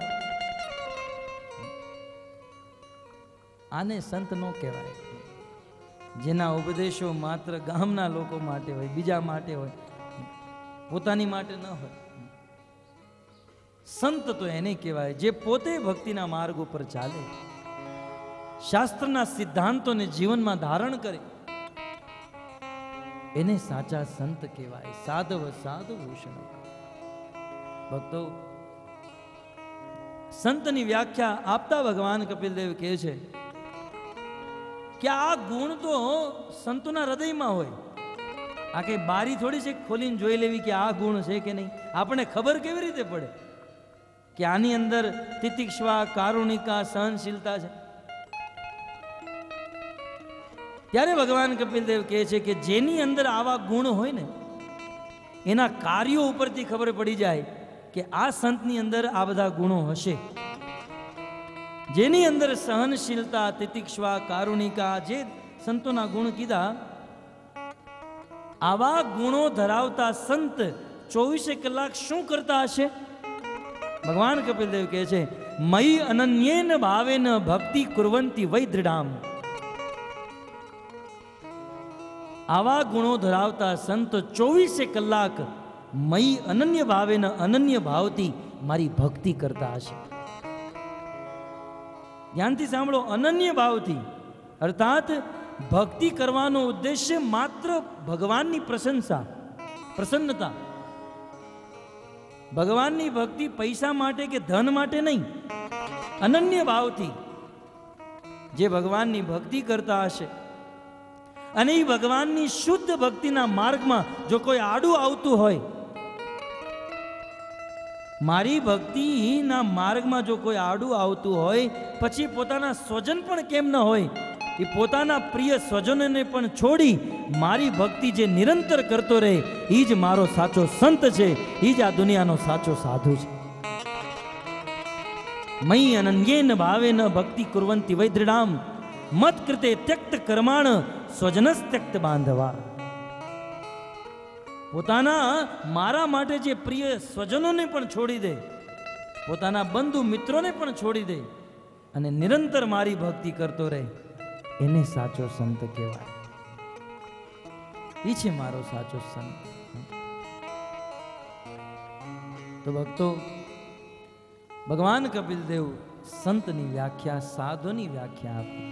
આને સંત નો કહેવાય. જેના ઉપદેશો માત્ર ગામના લોકો માટે હોય, બીજા માટે હોય, પોતાની માટે ન હોય. સંત તો એને કહેવાય જે પોતે ભક્તિના માર્ગ ઉપર ચાલે, શાસ્ત્રના સિદ્ધાંતોને જીવનમાં ધારણ કરે, એને સાચા સંત કહેવાય. સાધવ સાધુ ભૂષણ. ભક્તો, સંતની વ્યાખ્યા આપતા ભગવાન કપિલદેવ કહે છે કે આ ગુણ તો સંતોના હૃદયમાં હોય. આ કઈ બારી થોડી છે ખોલીને જોઈ લેવી કે આ ગુણ છે કે નહીં. આપણને ખબર કેવી રીતે પડે કે આની અંદર તિતિક્ષવા, કારુણિકા, સહનશીલતા છે? ત્યારે ભગવાન કપિલદેવ કહે છે કે જેની અંદર આવા ગુણ હોય ને, એના કાર્યો ઉપરથી ખબર પડી જાય કે આ સંતની અંદર આ બધા ગુણો હશે. જેની અંદર સહનશીલતા, તિતિક્ષવા, કારુણિકા, જે સંતોના ગુણ કીધા, આવા ગુણો ધરાવતા સંત ચોવીસે કલાક શું કરતા હશે? ભગવાન કપિલદેવ કહે છે, મયી અનન્યેન ભાવેન ભક્તિ કુર્વંતી વૈ દૃઢામ. આવા ગુણો ધરાવતા સંત ચોવીસે કલાક મયી અનન્ય ભાવેન, અનન્ય ભાવથી મારી ભક્તિ કરતા હશે. ધ્યાનથી સાંભળો, અનન્ય ભાવથી, અર્થાત ભક્તિ કરવાનો ઉદ્દેશ્ય માત્ર ભગવાનની પ્રશંસા, પ્રસન્નતા. ભગવાનની ભક્તિ પૈસા માટે કે ધન માટે નહીં, અનન્ય ભાવથી જે ભગવાનની ભક્તિ કરતા હશે, અને એ ભગવાનની શુદ્ધ ભક્તિના માર્ગમાં જો કોઈ આડું આવતું હોય, મારી ભક્તિના માર્ગમાં જો કોઈ આડું આવતું હોય, પછી પોતાના સ્વજન પણ કેમ ન હોય, એ પોતાના પ્રિય સ્વજનોને પણ છોડી મારી ભક્તિ જે નિરંતર કરતો રહે, એ જ મારો સાચો સંત છે, એ જ આ દુનિયાનો સાચો સાધુ છે. મયી અનન્યેન ભાવેન ભક્તિ કુર્વંતી વૈ દૃઢામ મત કૃતે ત્યક્ત કર્માણ સ્વજનસ ત્યક્ત બાંધવા. પોતાના મારા માટે જે પ્રિય સ્વજનોને પણ છોડી દે, પોતાના બંધુ મિત્રોને પણ છોડી દે, અને નિરંતર મારી ભક્તિ કરતો રહે એને સાચો સંત કહેવાય. એ છે મારો સાચો સંત. તો ભક્તો, ભગવાન કપિલ દેવ સંતની વ્યાખ્યા, સાધુની વ્યાખ્યા આપી.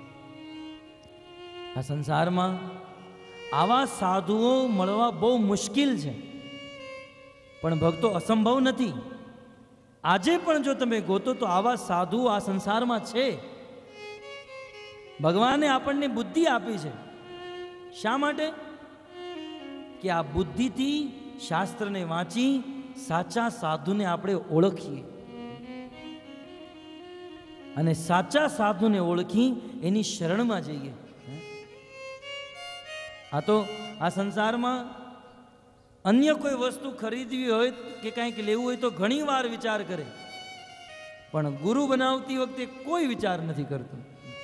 આ સંસારમાં આવા સાધુઓ મળવા બહુ મુશ્કેલ છે, પણ ભક્તો અસંભવ નથી. આજે પણ જો તમે ગોતો તો આવા સાધુ આ સંસારમાં છે. ભગવાને આપણને બુદ્ધિ આપી છે. શા માટે? કે આ બુદ્ધિથી શાસ્ત્રને વાંચી સાચા સાધુને આપણે ઓળખીએ, અને સાચા સાધુને ઓળખી એની શરણમાં જઈએ. આ તો આ સંસારમાં અન્ય કોઈ વસ્તુ ખરીદવી હોય કે કંઈક લેવું હોય તો ઘણી વાર વિચાર કરે, પણ ગુરુ બનાવતી વખતે કોઈ વિચાર નથી કરતું.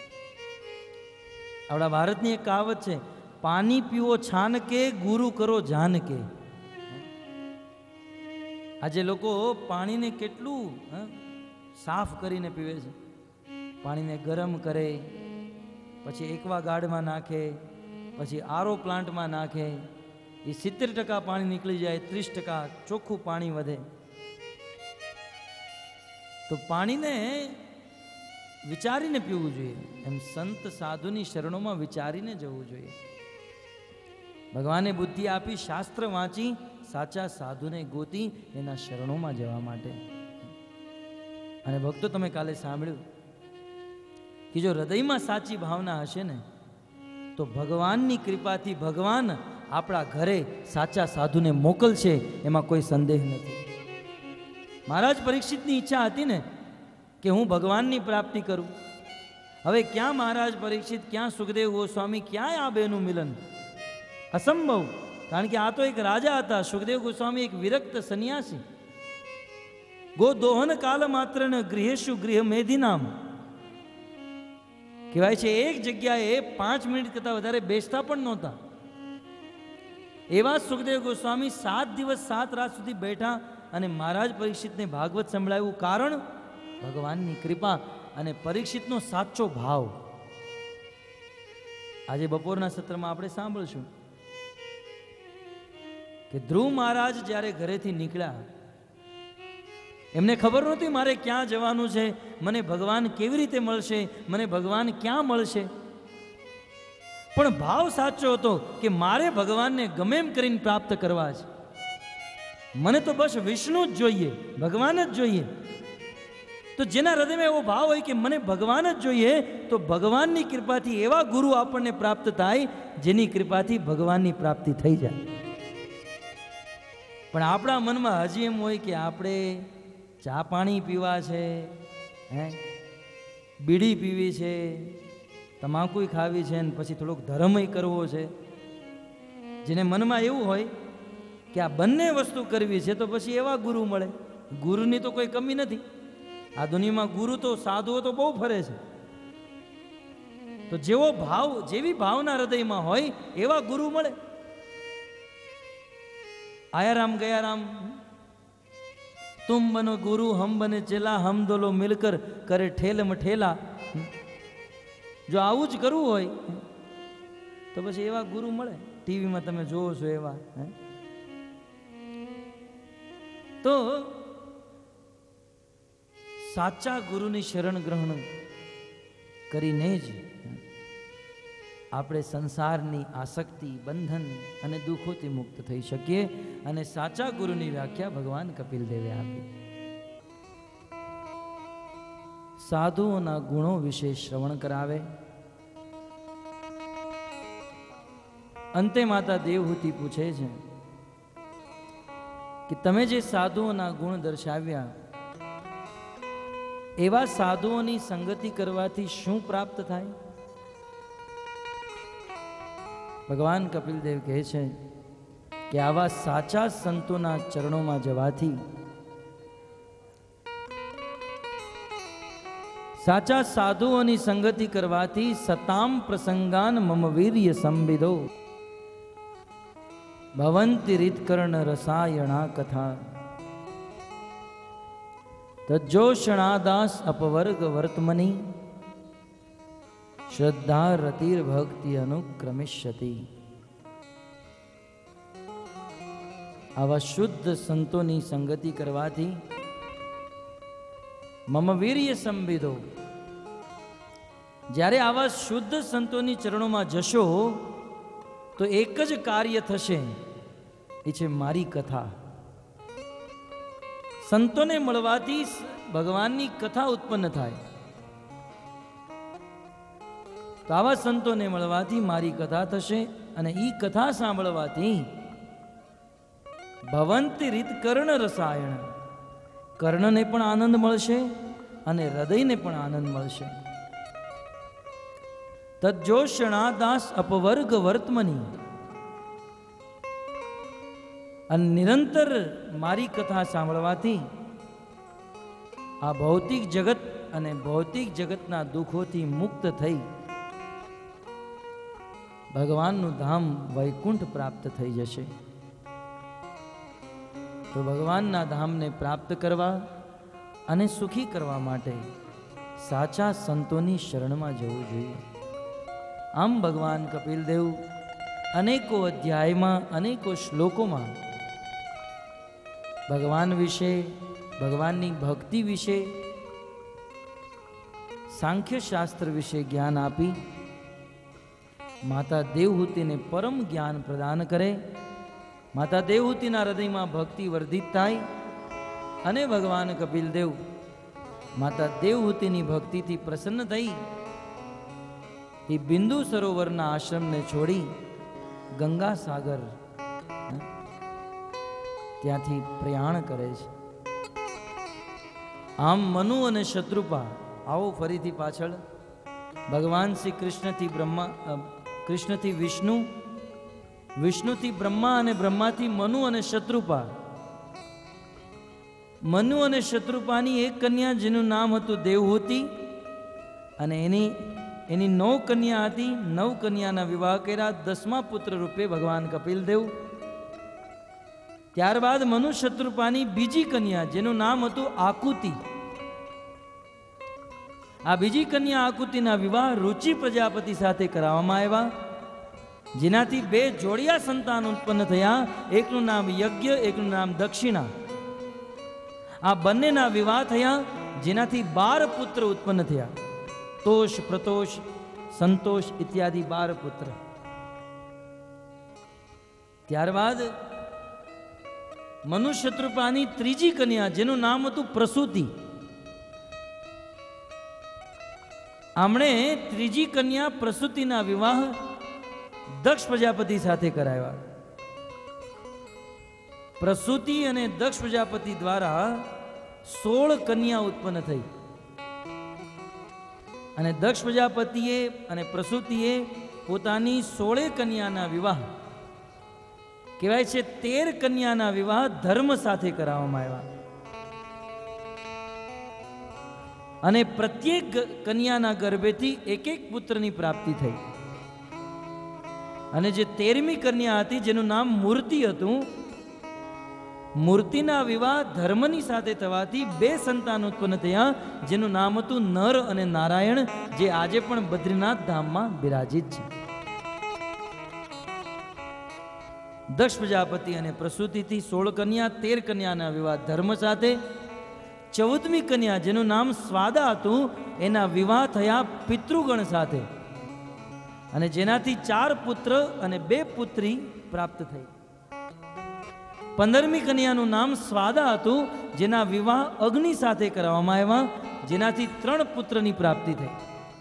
આપણા ભારતની એક કહાવત છે, પાણી પીવો છાન કે, ગુરુ કરો જાન કે. આજે લોકો પાણીને કેટલું સાફ કરીને પીવે છે. પાણીને ગરમ કરે, પછી એકવા ગાર્ડમાં નાખે, પછી આરો પ્લાન્ટમાં નાખે. એ સિત્તેર ટકા પાણી નીકળી જાય, ત્રીસ ટકા ચોખ્ખું પાણી વધે. તો પાણીને વિચારીને પીવું જોઈએ. એમ સંત સાધુની શરણોમાં વિચારીને જવું જોઈએ. ભગવાને બુદ્ધિ આપી, શાસ્ત્ર વાંચી સાચા સાધુને ગોતી એના શરણોમાં જવા માટે. અને ભક્તો, તમે કાલે સાંભળ્યું કે જો હૃદયમાં સાચી ભાવના હશે ને તો ભગવાનની કૃપાથી ભગવાન આપણા ઘરે સાચા સાધુને મોકલશે, એમાં કોઈ સંદેહ નથી. મહારાજ પરીક્ષિતની ઈચ્છા હતી ને કે હું ભગવાનની પ્રાપ્તિ કરું. હવે ક્યાં મહારાજ પરીક્ષિત, ક્યાં સુખદેવ ગોસ્વામી, ક્યાં આ બેનું મિલન? અસંભવ. કારણ કે આ તો એક રાજા હતા, સુખદેવ ગોસ્વામી એક વિરક્ત સંન્યાસી. ગો દોહન કાલ માત્ર ન ગૃહેશુ ગૃહ મેધિનામ. કહેવાય છે એક જગ્યાએ પાંચ મિનિટ કરતા વધારે બેસતા પણ નહોતા. એવા સુખદેવ ગોસ્વામી સાત દિવસ સાત રાત સુધી બેઠા અને મહારાજ પરીક્ષિતને ભાગવત સંભળાવ્યું. કારણ ભગવાનની કૃપા અને પરીક્ષિતનો સાચો ભાવ. આજે બપોરના સત્રમાં આપણે સાંભળશું કે ધ્રુવ મહારાજ જ્યારે ઘરેથી નીકળ્યા, એમને ખબર નહોતી મારે ક્યાં જવાનું છે, મને ભગવાન કેવી રીતે મળશે, મને ભગવાન ક્યાં મળશે. પણ ભાવ સાચો હતો કે મારે ભગવાનને ગમે એમ કરીને પ્રાપ્ત કરવા છે. મને તો બસ વિષ્ણુ જ જોઈએ, ભગવાન જ જોઈએ. તો જેના હૃદયમાં એવો ભાવ હોય કે મને ભગવાન જ જોઈએ, તો ભગવાનની કૃપાથી એવા ગુરુ આપણને પ્રાપ્ત થાય જેની કૃપાથી ભગવાનની પ્રાપ્તિ થઈ જાય. પણ આપણા મનમાં હજી એમ હોય કે આપણે ચા પાણી પીવા છે, હે બીડી પીવી છે, તમાકુ ખાવી છે, ને પછી થોડોક ધર્મય કરવો છે. જેને મનમાં એવું હોય કે આ બંને વસ્તુ કરવી છે તો પછી એવા ગુરુ મળે. ગુરુની તો કોઈ કમી નથી. આ દુનિયામાં ગુરુ તો સાધુઓ તો બહુ ફરે છે. તો જેવો ભાવ, જેવી ભાવના હૃદયમાં હોય એવા ગુરુ મળે. આયા રામ ગયા રામ, તુમ બનો ગુરુ હમ બને ચેલા, હમ દોલો મિલકર કરે ઠેલ મઠેલા. જો આવું જ કરવું હોય તો પછી એવા ગુરુ મળે. ટીવીમાં તમે જોવો છો એવા. તો સાચા ગુરુની શરણ ગ્રહણ કરીને જ આપણે સંસારની આસક્તિ, બંધન અને દુઃખોથી મુક્ત થઈ શકીએ. અને સાચા ગુરુની વ્યાખ્યા ભગવાન કપિલ દેવે આપી. સાધુઓના ગુણો વિશે શ્રવણ કરાવે. અંતે માતા દેવહૂતિ પૂછે છે કે તમે જે સાધુઓના ગુણ દર્શાવ્યા, એવા સાધુઓની સંગતિ કરવાથી શું પ્રાપ્ત થાય? ભગવાન કપિલ દેવ કહે છે કે આવા સાચા સંતોના ચરણોમાં જવાથી, સાચા સાધુઓની સંગતિ કરવાથી સતામ પ્રસંગાન મમ વીર્ય સંબિદો ભવંતિ રીતકર્ણ રસાયણા કથા. તજ્જોષણાદાસ અપવર્ગ વર્તમની શ્રદ્ધા રતિર ભક્તિ અનુક્રમિષ્યતિ. આવા શુદ્ધ સંતોની સંગતિ કરવાથી મમ વીર્ય સંબિધો, જ્યારે આવા શુદ્ધ સંતોની ચરણોમાં જશો તો એક જ કાર્ય થશે, એ છે મારી કથા. સંતોને મળવાથી ભગવાનની કથા ઉત્પન્ન થાય. તો આવા સંતોને મળવાથી મારી કથા થશે અને એ કથા સાંભળવાથી ભવંતિ રીત કર્ણ રસાયણ, કર્ણને પણ આનંદ મળશે અને હૃદયને પણ આનંદ મળશે. તજ્જોષણાદાસ અપવર્ગ વર્તમની, અને નિરંતર મારી કથા સાંભળવાથી આ ભૌતિક જગત અને ભૌતિક જગતના દુઃખોથી મુક્ત થઈ ભગવાનનું ધામ વૈકુંઠ પ્રાપ્ત થઈ જશે. તો ભગવાનના ધામને પ્રાપ્ત કરવા અને સુખી કરવા માટે સાચા સંતોની શરણમાં જવું જોઈએ. આમ ભગવાન કપિલદેવ અનેકો અધ્યાયમાં અનેકો શ્લોકોમાં ભગવાન વિશે, ભગવાનની ભક્તિ વિશે, સાંખ્ય શાસ્ત્ર વિશે જ્ઞાન આપી માતા દેવહૂતિને પરમ જ્ઞાન પ્રદાન કરે, માતા દેવહૂતિના હૃદયમાં ભક્તિ વર્ધિત થાય અને ભગવાન કપિલદેવ માતા દેવહૂતિની ભક્તિથી પ્રસન્ન થઈ એ બિંદુ સરોવરના આશ્રમને છોડી ગંગા સાગર ત્યાંથી પ્રયાણ કરે છે. આમ મનુ અને શત્રુપા, આવો ફરીથી પાછળ ભગવાન શ્રી કૃષ્ણથી બ્રહ્મા, કૃષ્ણથી વિષ્ણુ, વિષ્ણુથી બ્રહ્મા અને બ્રહ્માથી મનુ અને શત્રુપા. મનુ અને શત્રુપાની એક કન્યા જેનું નામ હતું દેવહૂતિ, અને એની એની નવ કન્યા હતી. નવ કન્યાના વિવાહ કર્યા દસમા પુત્ર રૂપે ભગવાન કપિલદેવ. ત્યારબાદ મનુ શત્રુપાની બીજી કન્યા જેનું નામ હતું આકુતિ. આ બીજી કન્યા આકુતિના વિવાહ રુચિ પ્રજાપતિ સાથે કરાવવામાં આવ્યા, જેનાથી બે જોડિયા સંતાન ઉત્પન્ન થયા. એકનું નામ યજ્ઞ, એકનું નામ દક્ષિણા. આ બંનેના વિવાહ થયા, જેનાથી બાર પુત્ર ઉત્પન્ન થયા. તોષ, પ્રતોષ, સંતોષ ઇત્યાદિ બાર પુત્ર. ત્યારબાદ મનુ શત્રુપાની ત્રીજી કન્યા જેનું નામ હતું પ્રસૂતિ. આમણે ત્રીજી કન્યા પ્રસૂતિના વિવાહ દક્ષ પ્રજાપતિ સાથે કરાવ્યા. પ્રસૂતિ અને દક્ષ પ્રજાપતિ દ્વારા સોળ કન્યા ઉત્પન્ન થઈ, અને દક્ષ પ્રજાપતિએ અને પ્રસૂતિએ પોતાની સોળે કન્યાના વિવાહ, કહેવાય છે તેર કન્યાના વિવાહ ધર્મ સાથે કરાવવામાં આવ્યા. અને પ્રત્યેક કન્યાના ગર્ભેથી એક એક પુત્રની પ્રાપ્તિ થઈ. અને જે તેરમી કન્યા હતી જેનું નામ મૂર્તિ હતું, મૂર્તિના વિવાહ ધર્મની સાથે થવાથી બે સંતાન ઉત્પન્ન થયા, જેનું નામ હતું નર અને નારાયણ, જે આજે પણ બદ્રીનાથ ધામમાં બિરાજિત છે. દક્ષ પ્રજાપતિ અને પ્રસૂતિથી સોળ કન્યા, તેર કન્યાના વિવાહ ધર્મ સાથે. ચૌદમી કન્યા જેનું નામ સ્વાદા હતું, એના વિવાહ થયા પિતૃગણ સાથે, અને જેનાથી ચાર પુત્ર અને બે પુત્રી પ્રાપ્ત થઈ. પંદરમી કન્યાનું નામ સ્વાદા હતું, જેના વિવાહ અગ્નિ સાથે કરવામાં આવ્યા, જેનાથી ત્રણ પુત્રની પ્રાપ્તિ થઈ.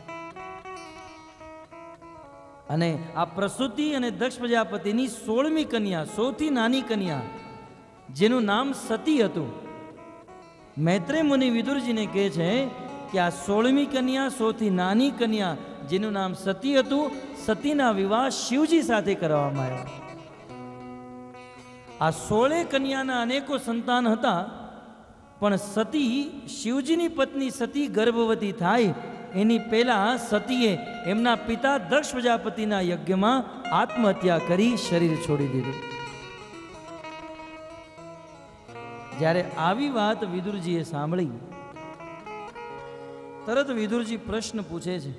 અને આ પ્રસૂતિ અને દક્ષ પ્રજાપતિની સોળમી કન્યા, સૌથી નાની કન્યા જેનું નામ સતી હતું. મૈત્રેય મુનિ વિદુરજીને કહે છે કે આ સોળમી કન્યા, સૌથી નાની કન્યા જેનું નામ સતી હતું, સતીના વિવાહ શિવજી સાથે કરવામાં આવ્યા. આ સોળે કન્યાના અનેકો સંતાન હતા, પણ સતી, શિવજીની પત્ની સતી ગર્ભવતી થાય એની પહેલા સતીએ એમના પિતા દક્ષ પ્રજાપતિના યજ્ઞમાં આત્મહત્યા કરી શરીર છોડી દીધું. જ્યારે આવી વાત વિદુરજીએ સાંભળી, તરત વિદુરજી પ્રશ્ન પૂછે છે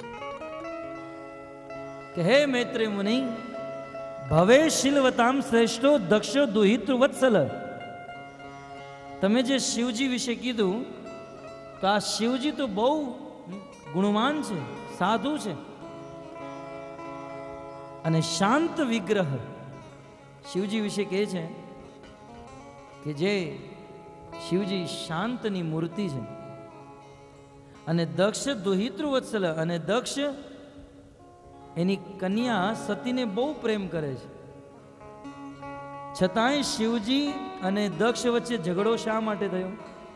કે હે મૈત્રેય મુનિ, ભવે શીલવતામ શ્રેષ્ઠો દક્ષ દુહિતૃ વત્સલ. તમે જે શિવજી વિશે કીધું, તો આ શિવજી તો બહુ ગુણવાન છે, સાધુ છે અને શાંત વિગ્રહ. શિવજી વિશે કહે છે કે જે શિવજી શાંતની મૂર્તિ છે. અને દક્ષ દુહિતૃ વત્સલ, અને દક્ષ એની કન્યા સતીને બહુ પ્રેમ કરે છે. છતાંય શિવજી અને દક્ષ વચ્ચે ઝઘડો શા માટે થયો?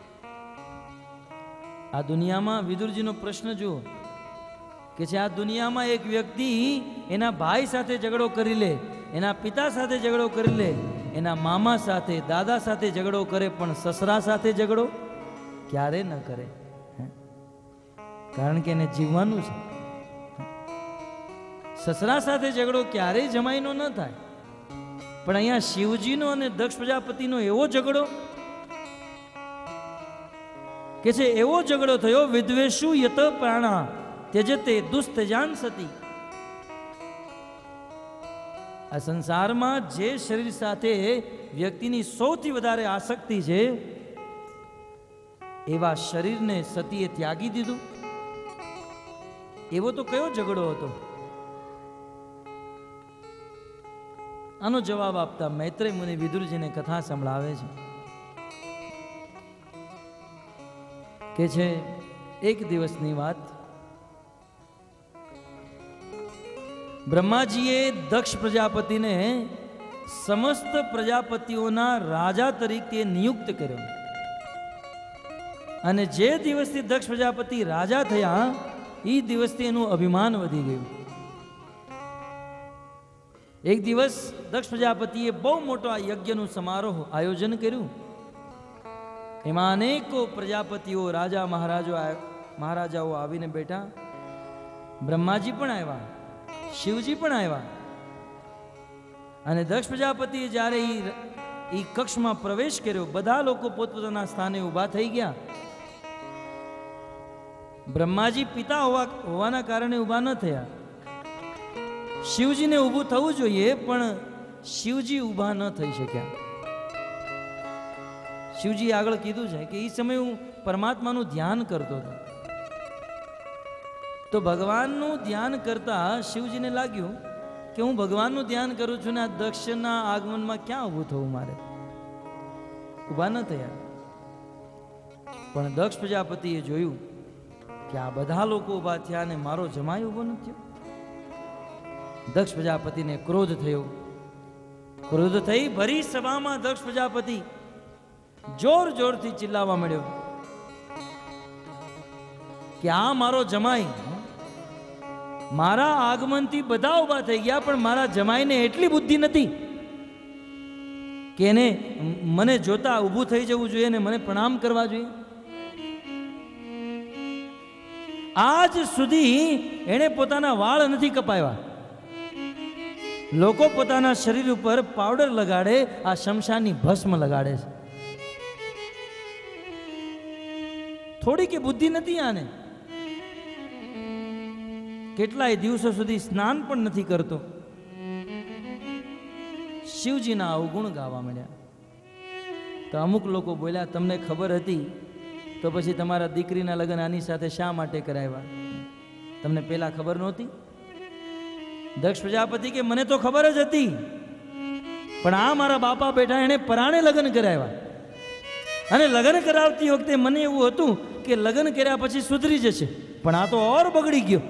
આ દુનિયામાં વિદુરજીનો પ્રશ્ન જુઓ કે છે, આ દુનિયામાં એક વ્યક્તિ એના ભાઈ સાથે ઝઘડો કરી લે, એના પિતા સાથે ઝઘડો કરી લે, એના મામા સાથે, દાદા સાથે ઝઘડો કરે, પણ સસરા સાથે ઝઘડો ક્યારે ન કરે. કારણ કે એને જીવવાનું છે. સસરા સાથે ઝઘડો ક્યારેય જમાઈનો ન થાય. પણ અહીંયા શિવજીનો અને દક્ષ પ્રજાપતિનો એવો ઝઘડો કે છે, એવો ઝઘડો થયો. વિદ્વેષુ યત પ્રાણા ત્યજતે દુસ્તજાન સતી. આ સંસારમાં જે શરીર સાથે વ્યક્તિની સૌથી વધારે આસક્તિ છે, એવા શરીરને સતીએ ત્યાગી દીધું. એવો તો કયો ઝઘડો હતો? આનો જવાબ આપતા મૈત્રેય મુનિ વિદુરજીને કથા સંભળાવે છે કે છે, એક દિવસની વાત. બ્રહ્માજીએ દક્ષ પ્રજાપતિને સમસ્ત પ્રજાપતિઓના રાજા તરીકે નિયુક્ત કર્યો. અને જે દિવસથી દક્ષ પ્રજાપતિ રાજા થયા, એ દિવસથી એનું અભિમાન વધી ગયું. એક દિવસ દક્ષ પ્રજાપતિએ બહુ મોટો આ યજ્ઞનું સમારોહ આયોજન કર્યું. એમાં અનેકો પ્રજાપતિઓ, રાજા મહારાજો મહારાજાઓ આવીને બેઠા. બ્રહ્માજી પણ આવ્યા, શિવજી પણ આવ્યા. અને દક્ષ પ્રજાપતિએ જ્યારે એ કક્ષમાં પ્રવેશ કર્યો, બધા લોકો પોતપોતાના સ્થાને ઊભા થઈ ગયા. બ્રહ્માજી પિતા હોવા હોવાના કારણે ઊભા ન થયા. શિવજીને ઊભું થવું જોઈએ, પણ શિવજી ઊભા ન થઈ શક્યા. શિવજી આગળ કીધું છે કે એ સમયે હું પરમાત્માનું ધ્યાન કરતો હતો. તો ભગવાનનું ધ્યાન કરતા શિવજીને લાગ્યું કે હું ભગવાનનું ધ્યાન કરું છું ને આ દક્ષના આગમનમાં ક્યાં ઊભું થવું મારે? ઊભા ન થયા. પણ દક્ષ પ્રજાપતિએ જોયું કે આ બધા લોકો ઊભા થયા અને મારો જમાઈ ઊભો નથી થયો. દક્ષ પ્રજાપતિને ક્રોધ થયો. ક્રોધ થઈ ભરી સભામાં દક્ષ પ્રજાપતિ જોર જોરથી ચિલ્લાવા મળ્યો કે આ મારો જમાઈ, મારા આગમનથી બધા ઊભા થઈ ગયા, પણ મારા જમાઈને એટલી બુદ્ધિ નથી કે એને મને જોતા ઊભું થઈ જવું જોઈએ અને મને પ્રણામ કરવા જોઈએ. આજ સુધી એણે પોતાના વાળ નથી કપાવ્યા. લોકો પોતાના શરીર ઉપર પાવડર લગાડે, આ શમશાનની ભસ્મ લગાડે છે. થોડી કે બુદ્ધિ નથી આને. કેટલાય દિવસો સુધી સ્નાન પણ નથી કરતો. શિવજીના અવગુણ ગાવા માંડ્યા. તો અમુક લોકો બોલ્યા, તમને ખબર હતી તો પછી તમારા દીકરીના લગ્ન આની સાથે શા માટે કરાવ્યા? તમને પેલા ખબર નહોતી? દક્ષ પ્રજાપતિ કે મને તો ખબર જ હતી, પણ આ મારા બાપા બેઠા એને પરાણે લગ્ન કરાવ્યા. અને લગ્ન કરાવતી વખતે મને એવું હતું કે લગ્ન કર્યા પછી સુધરી જશે, પણ આ તો ઓર બગડી ગયો.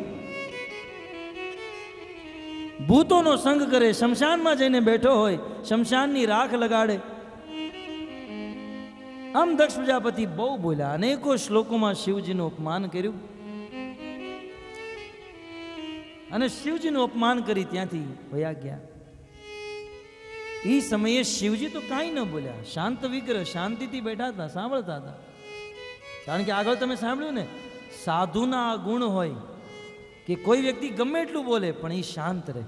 ભૂતોનો સંગ કરે, શમશાનમાં જઈને બેઠો હોય, શમશાનની રાખ લગાડે. આમ દક્ષ પ્રજાપતિ બહુ બોલ્યા. અનેકો શ્લોકોમાં શિવજીનું અપમાન કર્યું. અને શિવજીનું અપમાન કરી ત્યાંથી વયા ગયા. એ સમયે શિવજી તો કાંઈ ન બોલ્યા, શાંત વિગ્રહ, શાંતિથી બેઠા હતા, સાંભળતા હતા. કારણ કે આગળ તમે સાંભળ્યું ને, સાધુના આ ગુણ હોય કે કોઈ વ્યક્તિ ગમે એટલું બોલે પણ એ શાંત રહે,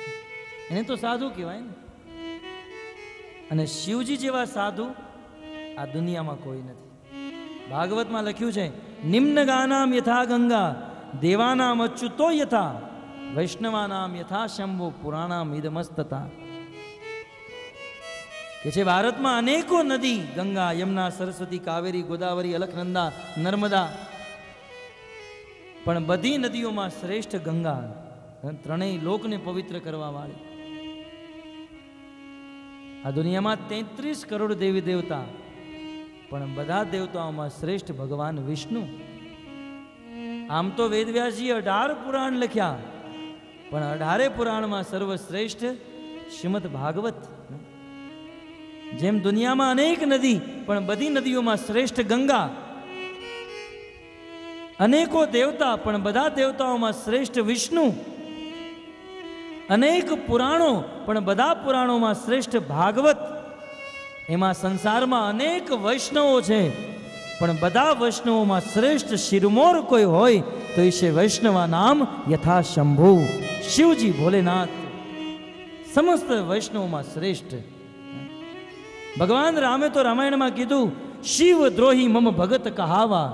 એને તો સાધુ કહેવાય ને. અને શિવજી જેવા સાધુ આ દુનિયામાં કોઈ નથી. ભાગવતમાં લખ્યું છે, નિમ્ન ગાનામ યથા ગંગા દેવાનામ અચ્યુતો યથા વૈષ્ણવાનામ યથા શંભુ પુરાણામ ઇદમસ્તતા. કે છે ભારતમાં અનેકો નદી, ગંગા, યમુના, સરસ્વતી, કાવેરી, ગોદાવરી, અલખનંદા, નર્મદા, પણ બધી નદીઓમાં શ્રેષ્ઠ ગંગા, ત્રણેય લોકને પવિત્ર કરવા વાળી. આ દુનિયામાં તેત્રીસ કરોડ દેવી દેવતા, પણ બધા દેવતાઓમાં શ્રેષ્ઠ ભગવાન વિષ્ણુ. આમ તો વેદવ્યાસજી અઢાર પુરાણ લખ્યા, પણ અઢારે પુરાણમાં સર્વશ્રેષ્ઠ શ્રીમદ ભાગવત. જેમ દુનિયામાં અનેક નદી, પણ બધી નદીઓમાં શ્રેષ્ઠ ગંગા. અનેકો દેવતા, પણ બધા દેવતાઓમાં શ્રેષ્ઠ વિષ્ણુ. અનેક પુરાણો, પણ બધા પુરાણોમાં શ્રેષ્ઠ ભાગવત. એમાં સંસારમાં અનેક વૈષ્ણવો છે, પણ બધા વૈષ્ણવોમાં શ્રેષ્ઠ શિરમોર કોઈ હોય તો એ છે વૈષ્ણવા નામ યથા શંભુ, શિવજી ભોલેનાથ. સમસ્ત વૈષ્ણવોમાં શ્રેષ્ઠ. ભગવાન રામે તો રામાયણમાં કીધું, શિવ દ્રોહી મમ ભગત કહાવા.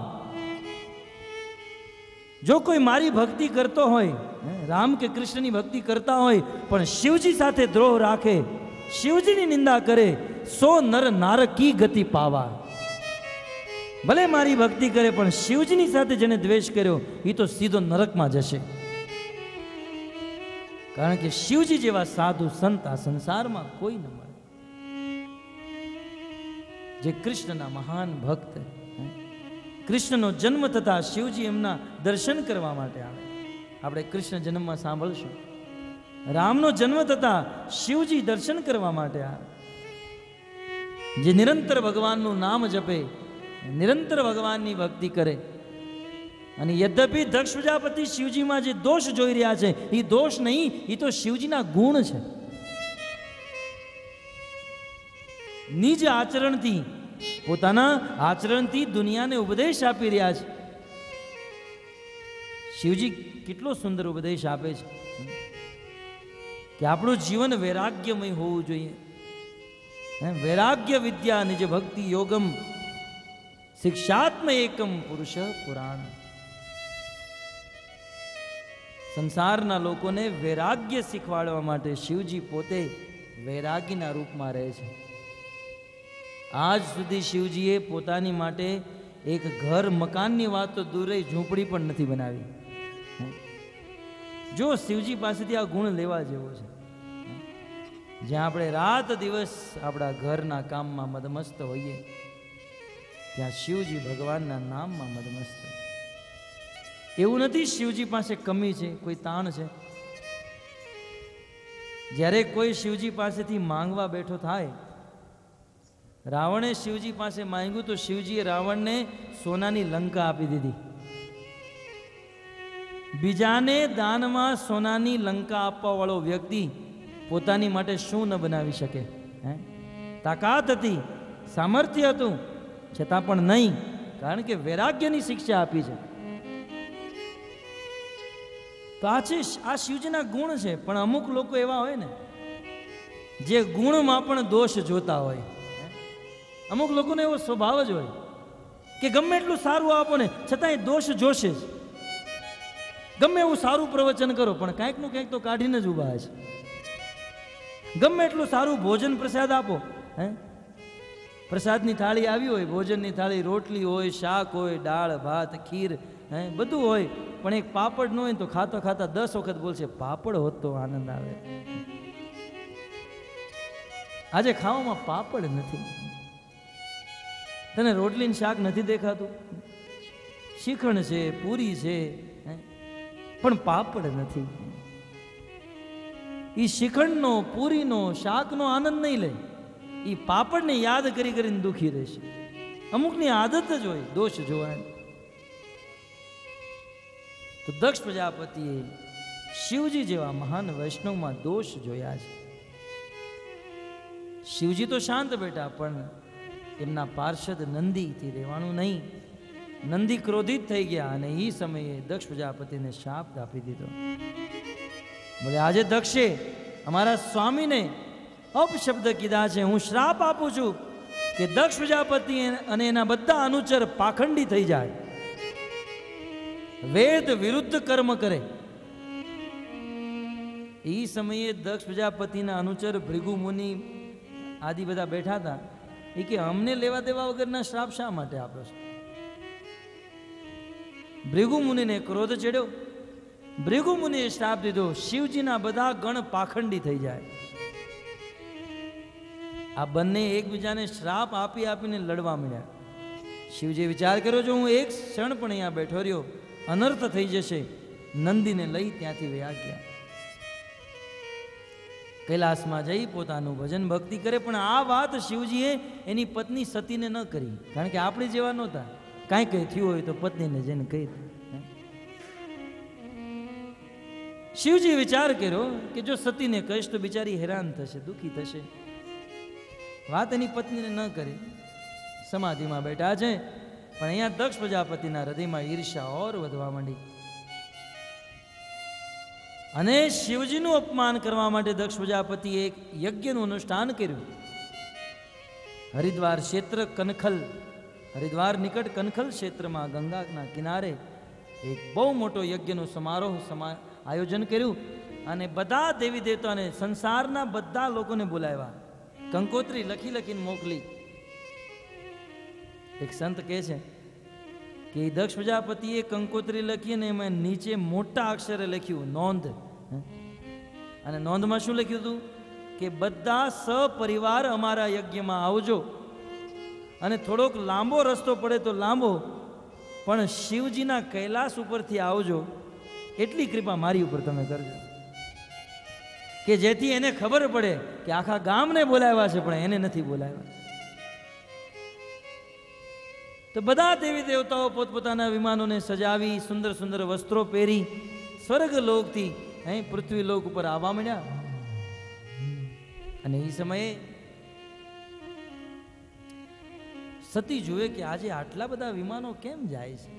જો કોઈ મારી ભક્તિ કરતો હોય, રામ કે કૃષ્ણની ભક્તિ કરતા હોય, પણ શિવજી સાથે દ્રોહ રાખે, શિવજીની નિંદા કરે, સો નર નારકી ગતિ પાવા. ભલે મારી ભક્તિ કરે, પણ શિવજીની સાથે જેને દ્વેષ કર્યો એ તો સીધો નરકમાં જશે. કારણ કે શિવજી જેવા સાધુ સંત આ સંસારમાં કોઈ ન મળે. જે કૃષ્ણના મહાન ભક્ત, કૃષ્ણનો જન્મ થતા શિવજી એમના દર્શન કરવા માટે આવે. આપણે કૃષ્ણ જન્મમાં સાંભળશું, રામનો જન્મ થતા શિવજી દર્શન કરવા માટે આવે. જે નિરંતર ભગવાનનું નામ જપે, નિરંતર ભગવાનની ભક્તિ કરે. અને યદ્યપિ દક્ષ પ્રજાપતિ શિવજીમાં જે દોષ જોઈ રહ્યા છે, એ દોષ નહીં, એ તો શિવજીના ગુણ છે. નિજ આચરણથી, પોતાના આચરણથી દુનિયાને ઉપદેશ આપી રહ્યા છે. શિવજી કેટલો સુંદર ઉપદેશ આપે છે કે આપણું જીવન વૈરાગ્યમય હોવું જોઈએ. વૈરાગ્ય વિદ્યા નિજ ભક્તિ યોગમ શિક્ષાત્મ એકમ પુરુષ પુરાણ. સંસારના લોકોને વૈરાગ્ય શીખવાડવા માટે શિવજી પોતે વૈરાગીના રૂપમાં રહે છે. આજ સુધી શિવજીએ પોતાની માટે એક ઘર મકાનની વાત તો દૂર રહી, ઝૂંપડી પણ નથી બનાવી. જો શિવજી પાસેથી આ ગુણ લેવા જેવો છે, જ્યાં આપણે રાત દિવસ આપણા ઘરના કામમાં મદમસ્ત હોઈએ, ત્યાં શિવજી ભગવાનના નામમાં મદમસ્ત. એવું નથી શિવજી પાસે કમી છે, કોઈ તાણ છે. જ્યારે કોઈ શિવજી પાસેથી માંગવા બેઠો થાય, રાવણે શિવજી પાસે માંગ્યું તો શિવજીએ રાવણને સોનાની લંકા આપી દીધી. બીજાને દાનમાં સોનાની લંકા આપવા વાળો વ્યક્તિ પોતાની માટે શું ન બનાવી શકે? હે, તાકાત હતી, સામર્થ્ય હતું, છતાં પણ નહીં, કારણ કે વૈરાગ્યની શિક્ષા આપી છે. તો આ છે, આ શિવજીના ગુણ છે. પણ અમુક લોકો એવા હોય ને, જે ગુણમાં પણ દોષ જોતા હોય. અમુક લોકોનો એવો સ્વભાવ જ હોય કે ગમે એટલું સારું આપો ને, છતાંય દોષ જોશે જ. ગમે એવું સારું પ્રવચન કરો, પણ કાંઈક નું કંઈક તો કાઢીને જ ઉભા છે. ગમે એટલું સારું ભોજન પ્રસાદ આપો, હે, પ્રસાદની થાળી આવી હોય, ભોજનની થાળી, રોટલી હોય, શાક હોય, દાળ ભાત ખીર, હે, બધું હોય, પણ એક પાપડ ન હોય તો ખાતા ખાતા દસ વખત બોલશે, પાપડ હોત તો આનંદ આવે. આજે ખાવામાં પાપડ નથી. તને રોટલીનું શાક નથી દેખાતું? શીખણ છે, પૂરી છે, પણ પાપડ નથી. એ શીખણનો, પૂરીનો, શાકનો આનંદ નહીં લે, એ પાપડને યાદ કરી કરીને દુખી રહેશે. અમુકની આદત જ હોય દોષ જોવાની. તો દક્ષ પ્રજાપતિએ શિવજી જેવા મહાન વૈષ્ણવમાં દોષ જોયા છે. શિવજી તો શાંત બેઠા, પણ એમના પાર્ષદ નંદીથી રહેવાનું નહીં. નંદી ક્રોધિત થઈ ગયા અને એ સમયે દક્ષ પ્રજાપતિને શાપ આપી દીધો. બોલે, આજે દક્ષે અમારા સ્વામીને અપશબ્દ કીધા છે. હું શ્રાપ આપું છું કે કે દક્ષ પ્રજાપતિ અને એના બધા અનુચર પાખંડી થઈ જાય, વેદ વિરુદ્ધ કર્મ કરે. એ સમયે દક્ષ પ્રજાપતિના અનુચર ભૃગુ મુનિ આદિ બધા બેઠા હતા. એ કે અમને લેવા દેવા વગરના શ્રાપ શા માટે આપ્યો છે? ભૃગુ મુનિને ક્રોધ ચડ્યો. ભૃગુ મુનિએ શ્રાપ દીધો, શિવજીના બધા ગણ પાખંડી થઈ જાય. આ બંને એકબીજાને શ્રાપ આપી આપીને લડવા મળ્યા. શિવજી વિચાર કર્યો, જો હું એક ક્ષણ પણ અહીંયા બેઠો રહ્યો અનર્થ થઈ જશે. નંદીને લઈ ત્યાંથી વયા ગયા. કૈલાસમાં જઈ પોતાનું ભજન ભક્તિ કરે. પણ આ વાત શિવજીએ એની પત્ની સતીને ન કરી, કારણ કે આપણે જેવા નહોતા. કાંઈ કંઈ થયું હોય તો પત્નીને જઈને કહી દે. શિવજી વિચાર કર્યો કે જો સતીને કહીશ તો બિચારી હેરાન થશે, દુઃખી થશે. વાત એની પત્નીને ન કરી, સમાધિમાં બેઠા છે. પણ અહીંયા દક્ષ પ્રજાપતિના હૃદયમાં ઈર્ષ્યા ઓર વધવા માંડી. અને શિવજીનું અપમાન કરવા માટે દક્ષ પ્રજાપતિએ એક યજ્ઞનું અનુષ્ઠાન કર્યું. હરિદ્વાર ક્ષેત્ર કનખલ, હરિદ્વાર નિકટ કનખલ ક્ષેત્રમાં ગંગાના કિનારે એક બહુ મોટો યજ્ઞનો સમારોહ સમા આયોજન કર્યું. અને બધા દેવી દેવતાને, સંસારના બધા લોકોને બોલાવ્યા. કંકોત્રી લખી લખીને મોકલી. એક સંત કહે છે કે દક્ષ પ્રજાપતિએ કંકોત્રી લખી અને એમાં નીચે મોટા અક્ષરે લખ્યું નોંધ. અને નોંધમાં શું લખ્યું હતું કે બધા સપરિવાર અમારા યજ્ઞમાં આવજો, અને થોડોક લાંબો રસ્તો પડે તો લાંબો, પણ શિવજીના કૈલાસ ઉપરથી આવજો, એટલી કૃપા મારી ઉપર તમે કરજો. કે જેથી એને ખબર પડે કે આખા ગામને બોલાવ્યા છે પણ એને નથી બોલાવ્યા. તો બધા દેવી દેવતાઓ પોતપોતાના વિમાનોને સજાવી, સુંદર સુંદર વસ્ત્રો પહેરી સ્વર્ગ લોકથી અહીં પૃથ્વી લોક ઉપર આવવા માંડ્યા. અને એ સમયે સતી જુએ કે આજે આટલા બધા વિમાનો કેમ જાય છે.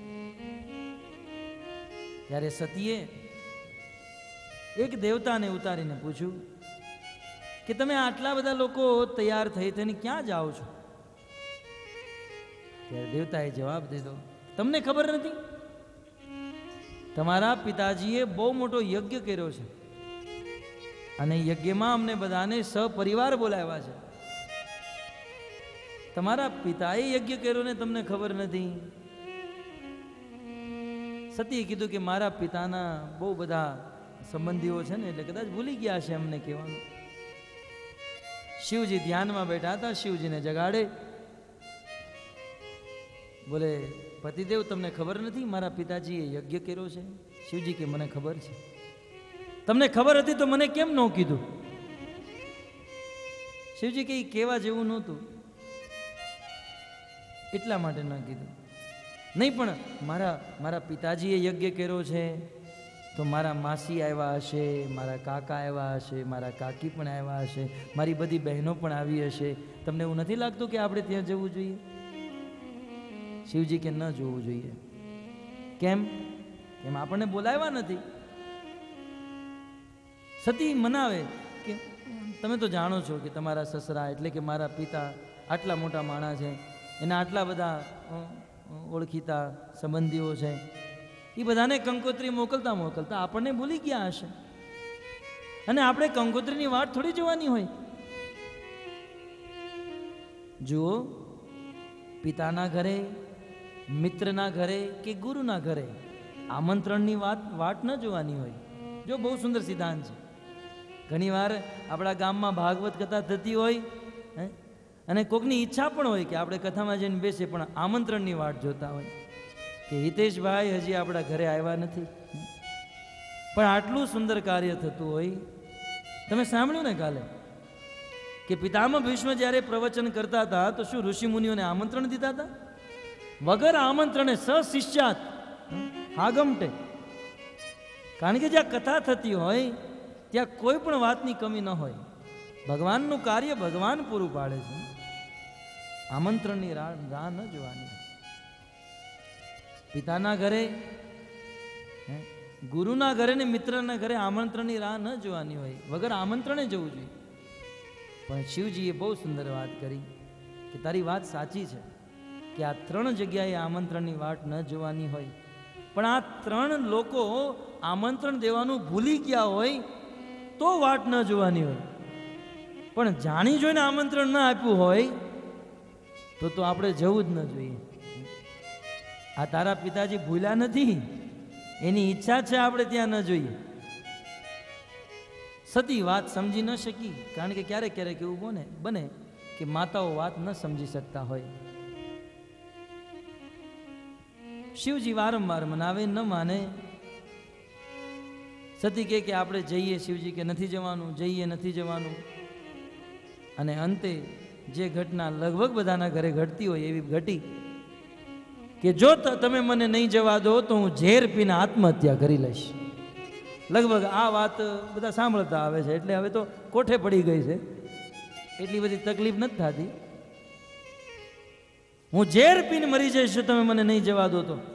ત્યારે સતીએ એક દેવતાને ઉતારીને પૂછ્યું કે તમે આટલા બધા લોકો તૈયાર થઈ થઈને ક્યાં જાઓ છો? ત્યારે દેવતાએ જવાબ દીધો, તમને ખબર નથી? તમારા પિતાજીએ બહુ મોટો યજ્ઞ કર્યો છે અને યજ્ઞમાં અમને બધાને સપરિવાર બોલાવ્યા છે. તમારા પિતાએ યજ્ઞ કર્યો ને તમને ખબર નથી? સતીએ કીધું કે મારા પિતાના બહુ બધા સંબંધીઓ છે ને, એટલે કદાચ ભૂલી ગયા છે અમને કહેવાનું. શિવજી ધ્યાનમાં બેઠા હતા. શિવજીને જગાડે, બોલે પતિદેવ તમને ખબર નથી મારા પિતાજીએ યજ્ઞ કર્યો છે? શિવજી કે મને ખબર છે. તમને ખબર હતી તો મને કેમ ન કીધું? શિવજી કે કેવા જેવું નહોતું એટલા માટે ન કીધું. નહીં પણ મારા મારા પિતાજીએ યજ્ઞ કર્યો છે તો મારા માસી આવ્યા હશે, મારા કાકા આવ્યા હશે, મારા કાકી પણ આવ્યા હશે, મારી બધી બહેનો પણ આવી હશે. તમને એવું નથી લાગતું કે આપણે ત્યાં જવું જોઈએ? શિવજી કે ન જોવું જોઈએ. કેમ? કેમ આપણને બોલાવ્યા નથી. સતી મનાવે કે તમે તો જાણો છો કે તમારા સસરા એટલે કે મારા પિતા આટલા મોટા માણસ છે, એના આટલા બધા ઓળખીતા સંબંધીઓ છે, એ બધાને કંકોત્રી મોકલતા મોકલતા આપણને ભૂલી ગયા હશે. અને આપણે કંકોત્રીની વાટ થોડી જોવાની હોય. જુઓ, પિતાના ઘરે, મિત્રના ઘરે કે ગુરુના ઘરે આમંત્રણની વાત વાટ ન જોવાની હોય. જો બહુ સુંદર સિદ્ધાંત છે. ઘણી વાર આપણા ગામમાં ભાગવત કથા થતી હોય અને કોકની ઈચ્છા પણ હોય કે આપણે કથામાં જઈને બેસે, પણ આમંત્રણની વાટ જોતા હોય કે હિતેશભાઈ હજી આપણા ઘરે આવ્યા નથી. પણ આટલું સુંદર કાર્ય થતું હોય. તમે સાંભળ્યું ને કાલે કે પિતામહ ભીષ્મ જ્યારે પ્રવચન કરતા હતા તો શું ઋષિ મુનિઓને આમંત્રણ દીધા હતા? વગર આમંત્રણે સશિષ્યાત આગમટે. કારણ કે જ્યાં કથા થતી હોય ત્યાં કોઈ પણ વાતની કમી ન હોય. ભગવાનનું કાર્ય ભગવાન પૂરું પાડે છે. આમંત્રણની રાહ રાહ ન જોવાની. પિતાના ઘરે, ગુરુના ઘરે ને મિત્રના ઘરે આમંત્રણની રાહ ન જોવાની હોય. વગર આમંત્રણે જવું જોઈએ. પણ શિવજીએ બહુ સુંદર વાત કરી કે તારી વાત સાચી છે કે આ ત્રણ જગ્યાએ આમંત્રણની વાટ ન જોવાની હોય, પણ આ ત્રણ લોકો આમંત્રણ દેવાનું ભૂલી ગયા હોય તો વાટ ન જોવાની હોય, પણ જાણી જોઈને આમંત્રણ ન આપ્યું હોય તો તો આપણે જવું જ ન જોઈએ. આ તારા પિતાજી ભૂલ્યા નથી, એની ઈચ્છા છે આપણે ત્યાં ન જોઈએ. સતી વાત સમજી ન શકી, કારણ કે ક્યારેક ક્યારેક એવું બને બને કે માતાઓ વાત ન સમજી શકતા હોય. શિવજી વારંવાર મનાવે, ન માને. સતી કહે કે આપણે જઈએ. શિવજી કે નથી જવાનું, જઈએ નથી જવાનું. અને અંતે જે ઘટના લગભગ બધાના ઘરે ઘટતી હોય એવી ઘટી કે જો તમે મને નહીં જવા દો તો હું ઝેર પીને આત્મહત્યા કરી લઈશ. લગભગ આ વાત બધા સાંભળતા આવે છે, એટલે હવે તો કોઠે પડી ગઈ છે, એટલી બધી તકલીફ નથી થતી. હું ઝેર પીને મરી જઈશ તમે મને નહીં જવા દો તો.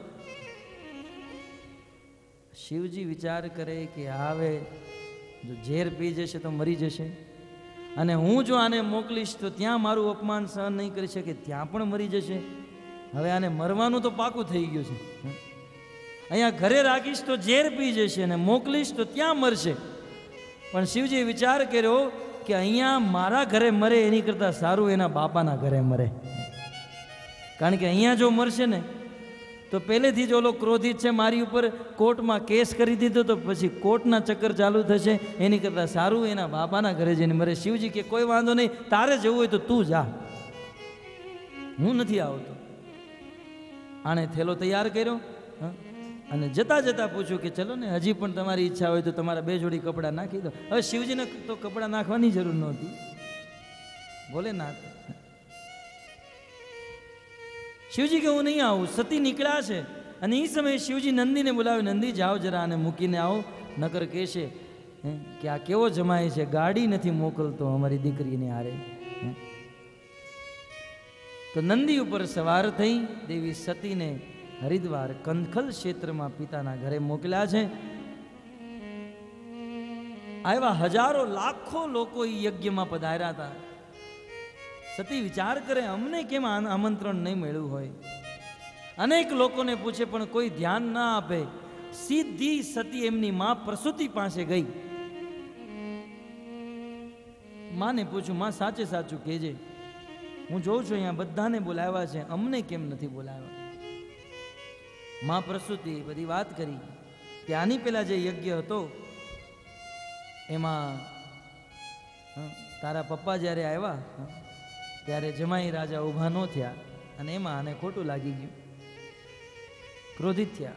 શિવજી વિચાર કરે કે હવે જો ઝેર પી જશે તો મરી જશે, અને હું જો આને મોકલીશ તો ત્યાં મારું અપમાન સહન નહીં કરી શકે, ત્યાં પણ મરી જશે. હવે આને મરવાનું તો પાકું થઈ ગયું છે. અહીંયા ઘરે રાખીશ તો ઝેર પી જશે, અને મોકલીશ તો ત્યાં મરશે. પણ શિવજીએ વિચાર કર્યો કે અહીંયા મારા ઘરે મરે એની કરતાં સારું એના બાપાના ઘરે મરે. કારણ કે અહીંયા જો મરશે ને તો પહેલેથી જ ઓલો ક્રોધિત છે, મારી ઉપર કોર્ટમાં કેસ કરી દીધો, તો પછી કોર્ટના ચક્કર ચાલુ થશે. એની કરતાં સારું એના બાપાના ઘરે જઈને મરે. શિવજી કે કોઈ વાંધો નહીં, તારે જવું હોય તો તું જા, હું નથી આવતો. આણે થેલો તૈયાર કર્યો અને જતા જતા પૂછ્યું કે ચલો ને, હજી પણ તમારી ઈચ્છા હોય તો તમારા બે જોડી કપડાં નાખી દો. હવે શિવજીને તો કપડાં નાખવાની જરૂર નહોતી, ભોલેનાથ. શિવજી કે હું નહીં આવું. સતી નીકળ્યા છે, અને એ સમયે શિવજી નંદીને બોલાવે, નંદી જાઓ જરા અને મૂકીને આવો, નકર કહેશે કે આ કેવો જમાય છે, ગાડી નથી મોકલતો અમારી દીકરીને હારે. તો નંદી ઉપર સવાર થઈ દેવી સતીને હરિદ્વાર કંદખલ ક્ષેત્રમાં પિતાના ઘરે મોકલ્યા છે. આવ્યા હજારો લાખો લોકો એ યજ્ઞમાં પધાર્યા હતા. સતી વિચાર કરે અમને કેમ આમંત્રણ નહીં મળ્યું હોય. અનેક લોકોને પૂછે પણ કોઈ ધ્યાન ના આપે. સીધી સતી એમની માં પ્રસૂતિ પાસે ગઈ. માને પૂછ્યું, માં સાચે સાચું કહેજે, હું જોઉં છું અહીંયા બધાને બોલાવ્યા છે, અમને કેમ નથી બોલાવ્યા? માં પ્રસૂતિ બધી વાત કરી કે આની પેલા જે યજ્ઞ હતો એમાં તારા પપ્પા જ્યારે આવ્યા ત્યારે જમાઈ રાજા ઊભા ન થયા, અને એમાં આને ખોટું લાગી ગયું, ક્રોધિત થયા.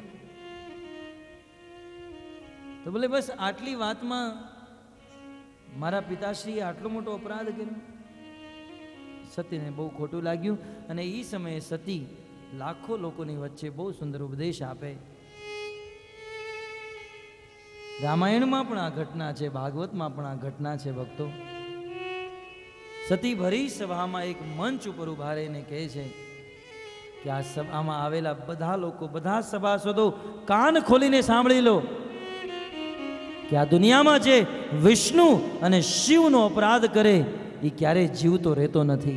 તો બોલે બસ આટલી વાતમાં મારા પિતાશ્રીએ આટલો મોટો અપરાધ કર્યો. સતીને બહુ ખોટું લાગ્યું, અને એ સમયે સતી લાખો લોકોની વચ્ચે બહુ સુંદર ઉપદેશ આપે. રામાયણમાં પણ આ ઘટના છે, ભાગવતમાં પણ આ ઘટના છે. ભક્તો, સતી ભરી સભામાં એક મંચ ઉપર ઉભા રહીને કહે છે કે આ સભામાં આવેલા બધા લોકો, બધા સભાસદો કાન ખોલીને સાંભળી લો કે આ દુનિયામાં જે વિષ્ણુ અને શિવનો અપરાધ કરે એ ક્યારેય જીવતો રહેતો નથી.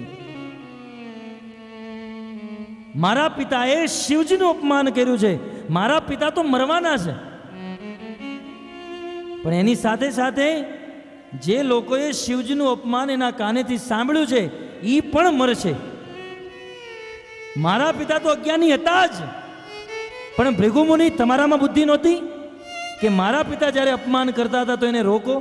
મારા પિતાએ શિવજીનું અપમાન કર્યું છે. મારા પિતા તો મરવાના છે, પણ એની સાથે સાથે જે લોકોએ શિવજીનું અપમાન એના કાનેથી સાંભળ્યું છે એ પણ મરશે. મારા પિતા તો અજ્ઞાની હતા જ, પણ ભૃગુમુનિ તમારામાં બુદ્ધિ નહોતી કે મારા પિતા જ્યારે અપમાન કરતા હતા તો એને રોકો?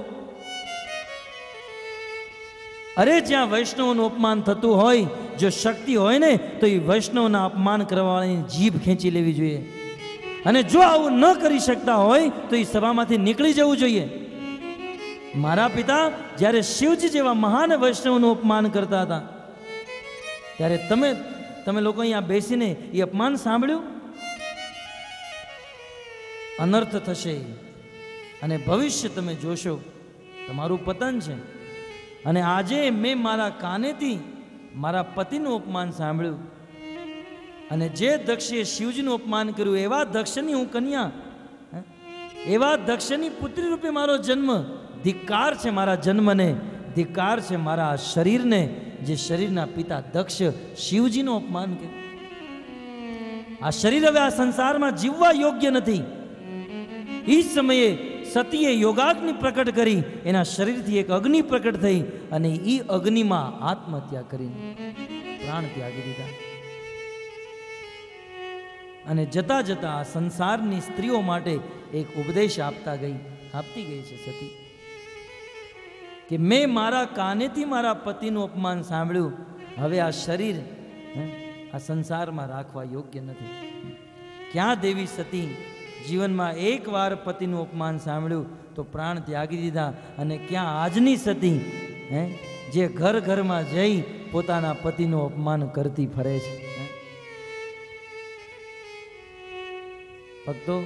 અરે જ્યાં વૈષ્ણવનું અપમાન થતું હોય, જો શક્તિ હોય ને તો એ વૈષ્ણવના અપમાન કરવાની જીભ ખેંચી લેવી જોઈએ, અને જો આવું ન કરી શકતા હોય તો એ સભામાંથી નીકળી જવું જોઈએ. મારા પિતા જ્યારે શિવજી જેવા મહાન વૈષ્ણવનું અપમાન કરતા હતા ત્યારે તમે તમે લોકો અહીંયા બેસીને એ અપમાન સાંભળ્યું? અનર્થ થશે, અને ભવિષ્ય તમે જોશો, તમારું પતન છે. અને આજે મેં મારા કાનેથી મારા પતિનું અપમાન સાંભળ્યું, અને જે દક્ષે શિવજીનું અપમાન કર્યું એવા દક્ષની હું કન્યા, એવા દક્ષની પુત્રી રૂપે મારો જન્મ. ધિક્કાર છે મારા જન્મને, ધિક્કાર છે મારા શરીરને, જે શરીરના પિતા દક્ષ શિવજીનું અપમાન કર્યું. આ શરીર હવે આ સંસારમાં જીવવા યોગ્ય નથી. એ સમયે સતીએ યોગાગ્નિ પ્રકટ કરી, એના શરીરથી એક અગ્નિ પ્રકટ થઈ અને એ અગ્નિમાં આત્મહત્યા કરી પ્રાણ ત્યાગી દીધા. અને જતા જતા આ સંસારની સ્ત્રીઓ માટે એક ઉપદેશ આપતા ગઈ આપતી ગઈ છે સતી કે મેં મારા કાનેથી મારા પતિનું અપમાન સાંભળ્યું, હવે આ શરીર આ સંસારમાં રાખવા યોગ્ય નથી. ક્યાં દેવી સતી જીવનમાં એક વાર પતિનું અપમાન સાંભળ્યું તો પ્રાણ ત્યાગી દીધા, અને ક્યાં આજની સતી હે જે ઘર ઘરમાં જઈ પોતાના પતિનું અપમાન કરતી ફરે છે. ભક્તો,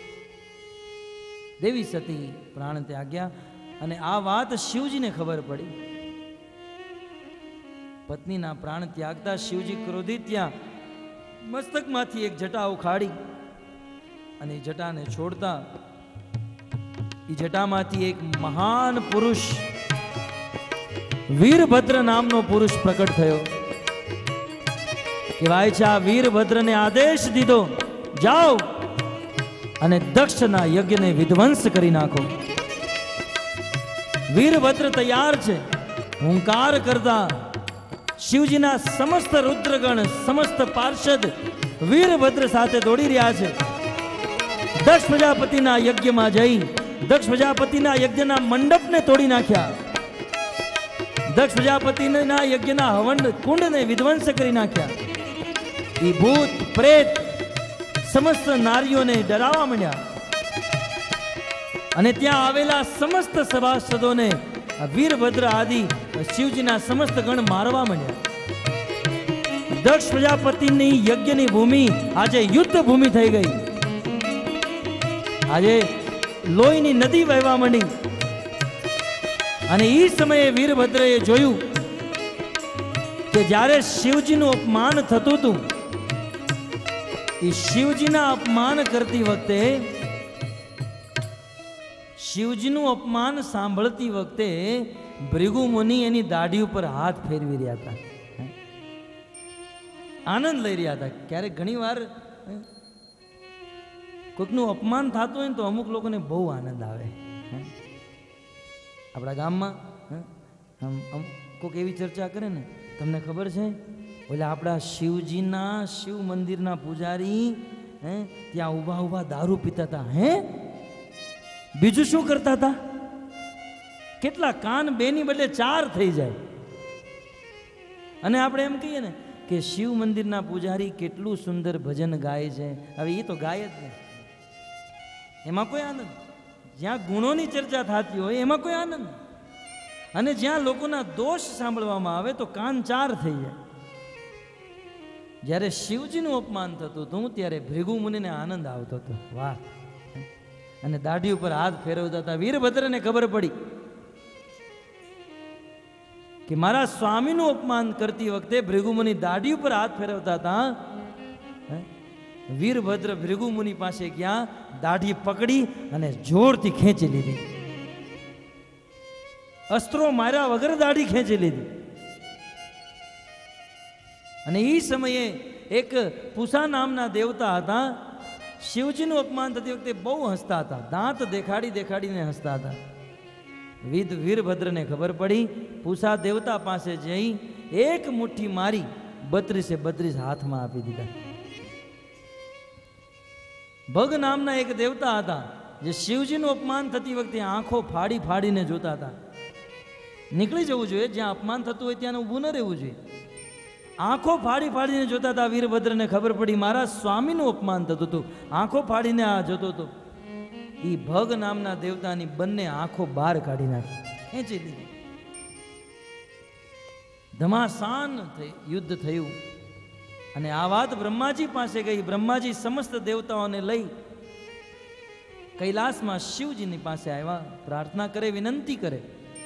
દેવી સતી પ્રાણ ત્યાગ્યા અને આ વાત શિવજીને ખબર પડી. પત્નીના પ્રાણ ત્યાગતા શિવજી ક્રોધિત થયા, મસ્તકમાંથી એક જટા ઉખાડી અને એ જટાને છોડતા એ જટામાંથી એક મહાન પુરુષ વીરભદ્ર નામનો પુરુષ પ્રકટ થયો. કહેવાય છે આ વીરભદ્રને આદેશ દીધો, જાઓ અને દક્ષના યજ્ઞને વિધ્વંસ કરી નાખો. વીરભદ્ર તૈયાર છે. હુંકાર કરતા શિવજીના સમસ્ત રુદ્રગણ સમસ્ત પાર્ષદ વીરભદ્ર સાથે દોડી રહ્યા છે. દક્ષ પ્રજાપતિના યજ્ઞમાં જઈ દક્ષ પ્રજાપતિના યજ્ઞના મંડપને તોડી નાખ્યા. દક્ષ પ્રજાપતિના યજ્ઞના હવન કુંડને વિધ્વંસ કરી નાખ્યા. એ ભૂત પ્રેત સમસ્ત નારીઓને ડરાવવા માંડ્યા અને ત્યાં આવેલા સમસ્ત સભાસદોને વીરભદ્ર આદિ શિવજીના સમસ્ત ગણ મારવા માંડ્યા. દક્ષ પ્રજાપતિની યજ્ઞની ભૂમિ આજે યુદ્ધ ભૂમિ થઈ ગઈ. આજે લોહીની નદી વહેવા માંડી. અને એ સમયે વીરભદ્રએ જોયું કે જ્યારે શિવજીનું અપમાન થતું હતું, એ શિવજીના અપમાન કરતી વખતે શિવજીનું અપમાન સાંભળતી વખતે ભૃગુ મુનિ એની દાઢી ઉપર હાથ ફેરવી રહ્યા હતા, આનંદ લઈ રહ્યા હતા. ક્યારેક ઘણી વાર કોઈકનું અપમાન થતું હોય ને તો અમુક લોકોને બહુ આનંદ આવે. આપણા ગામમાં કોઈક એવી ચર્ચા કરે ને, તમને ખબર છે ઓલા આપણા શિવજીના શિવ મંદિરના પૂજારી હે ત્યાં ઊભા ઊભા દારૂ પીતા હતા. હે બીજું શું કરતા હતા? કેટલા કાન બેની બદલે ચાર થઈ જાય. અને આપણે એમ કહીએ ને કે શિવ મંદિરના પૂજારી કેટલું સુંદર ભજન ગાય છે. હવે એ તો ગાય જ નહીં, એમાં કોઈ આનંદ. જ્યાં ગુણોની ચર્ચા થતી હોય એમાં કોઈ આનંદ, અને જ્યાં લોકોના દોષ સાંભળવામાં આવે તો કાન ચાર થઈ જાય. જ્યારે શિવજીનું અપમાન થતું હતું ત્યારે ભૃગુ મુનિને આનંદ આવતો હતો. વાહ! અને દાઢી ઉપર હાથ ફેરવતા હતા. વીરભદ્રને ખબર પડી કે મારા સ્વામીનું અપમાન કરતી વખતે ભૃગુ મુનિ દાઢી ઉપર હાથ ફેરવતા હતા. વીરભદ્ર ભૃગુ મુનિ પાસે ગયા, દાઢી પકડી અને જોરથી ખેંચી લીધી. અસ્ત્રો માર્યા વગર દાઢી ખેંચી લીધી. અને એ સમયે એક પૂષા નામના દેવતા હતા. શિવજીનું અપમાન થતી વખતે બહુ હસતા હતા, દાંત દેખાડી દેખાડીને હસતા હતા. વિધ વીરભદ્રને ખબર પડી, પૂષા દેવતા પાસે જઈ એક મુઠ્ઠી મારી બત્રીસે બત્રીસ હાથમાં આપી દીધા. ભગ નામના એક દેવતા હતા જે શિવજીનું અપમાન થતી વખતે આંખો ફાડી ફાડીને જોતા હતા. નીકળી જવું જોઈએ, જ્યાં અપમાન થતું હોય ત્યાં ઊભું ન રહેવું જોઈએ. આંખો ફાડી ફાડીને જોતા હતા. વીરભદ્રને ખબર પડી મારા સ્વામીનું અપમાન થતું હતું, આંખો ફાડીને આ જોતો હતો. એ ભગ નામના દેવતાની બંને આંખો બહાર કાઢી નાખી, ખેંચી લીધી. ધમાસાન યુદ્ધ થયું અને આ વાત બ્રહ્માજી પાસે ગઈ. બ્રહ્માજી સમસ્ત દેવતાઓને લઈ કૈલાસમાં શિવજીની પાસે આવ્યા, પ્રાર્થના કરે, વિનંતી કરે.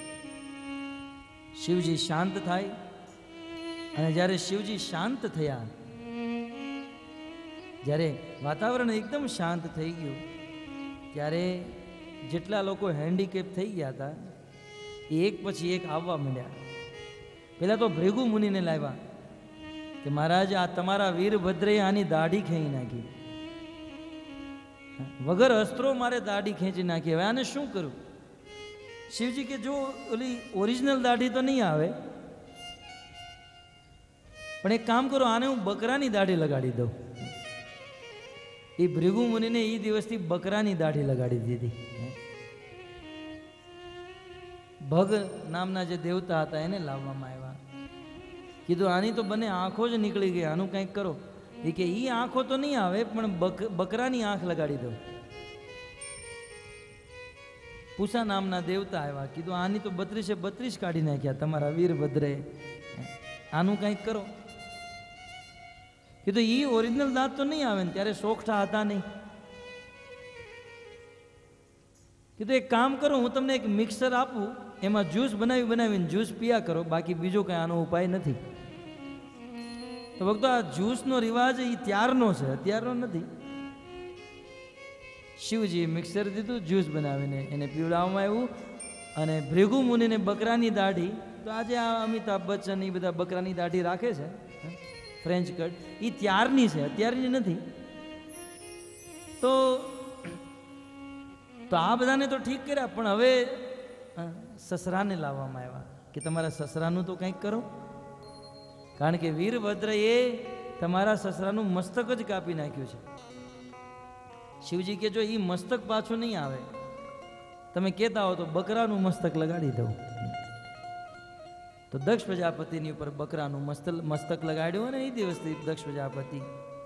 શિવજી શાંત થાય. અને જ્યારે શિવજી શાંત થયા, જ્યારે વાતાવરણ એકદમ શાંત થઈ ગયું, ત્યારે જેટલા લોકો હેન્ડીકેપ થઈ ગયા હતા એ એક પછી એક આવવા માંડ્યા. પેલા તો ભૃગુ મુનિને લાવ્યા કે મહારાજ આ તમારા વીરભદ્રે આની દાઢી ખેંચી નાખી, વગર અસ્ત્રો મારે દાઢી ખેંચી નાખી, હવે આને શું કરું? શિવજી કે જો ઓલી ઓરિજિનલ દાઢી તો નહીં આવે, પણ એક કામ કરો, આને હું બકરાની દાઢી લગાડી દઉં. એ ભૃગુ મુનિને એ દિવસથી બકરાની દાઢી લગાડી દીધી. ભગ નામના જે દેવતા હતા એને લાવવામાં આવ્યા. કીધું આની તો બંને આંખો જ નીકળી ગઈ, આનું કંઈક કરો. એ કે ઈ આંખો તો નહીં આવે, પણ બક બકરાની આંખ લગાડી દઉં. પૂષા નામના દેવતા આવ્યા, કીધું આની તો બત્રીસે બત્રીસ કાઢી નાખ્યા તમારા વીરભદ્રે, આનું કંઈક કરો. કીધું ઈ ઓરિજિનલ દાંત તો નહીં આવે ને, ત્યારે સોખઠા હતા નહીં. કીધું એક કામ કરો, હું તમને એક મિક્સર આપું, એમાં જ્યુસ બનાવી બનાવીને જ્યુસ પીયા કરો, બાકી બીજો કંઈ આનો ઉપાય નથી. તો ભક્તો આ જ્યુસનો રિવાજ એ ત્યારનો છે, અત્યારનો નથી. શિવજીએ મિક્સર દીધું, જ્યુસ બનાવીને એને પીવડાવવામાં આવ્યું. અને ભૃગુ મુનિને બકરાની દાઢી, તો આજે આ અમિતાભ બચ્ચન એ બધા બકરાની દાઢી રાખે છે, ફ્રેન્ચ કટ, એ ત્યારની છે, અત્યારની નથી. તો તો આ બધાને તો ઠીક કર્યા, પણ હવે સસરાને લાવવામાં આવ્યા કે તમારા સસરાનું તો કંઈક કરો, કારણ કે વીરભદ્રએ તમારા સસરાનું મસ્તક જ કાપી નાખ્યું છે. શિવજી કે જો એ મસ્તક પાછું નહીં આવે, તમે કહેતા હો તો બકરાનું મસ્તક લગાડી દઉં. તો દક્ષ પ્રજાપતિની ઉપર બકરાનું મસ્તક લગાડ્યું, અને એ દિવસથી દક્ષ પ્રજાપતિ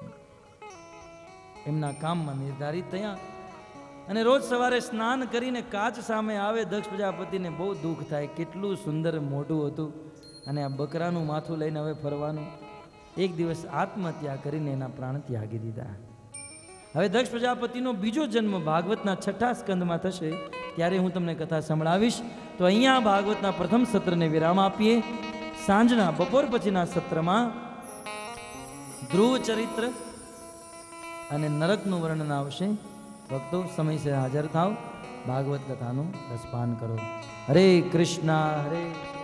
એમના કામમાં નિર્ધારિત થયા. અને રોજ સવારે સ્નાન કરીને કાચ સામે આવે, દક્ષ પ્રજાપતિને બહુ દુઃખ થાય, કેટલું સુંદર મોઢું હતું, અને આ બકરાનું માથું લઈને હવે ફરવાનું. એક દિવસ આત્મહત્યા કરીને એના પ્રાણ ત્યાગી દીધા. હવે દક્ષ પ્રજાપતિનો બીજો જન્મ ભાગવતના છઠ્ઠા સ્કંદમાં થશે, ત્યારે હું તમને કથા સંભળાવીશ. તો અહીંયા ભાગવતના પ્રથમ સત્રને વિરામ આપીએ. સાંજના બપોર પછીના સત્રમાં ધ્રુવ ચરિત્ર અને નરકનું વર્ણન આવશે. ભક્તો સમયસર હાજર થાવ, ભાગવત કથાનું રસપાન કરો. હરે કૃષ્ણ હરે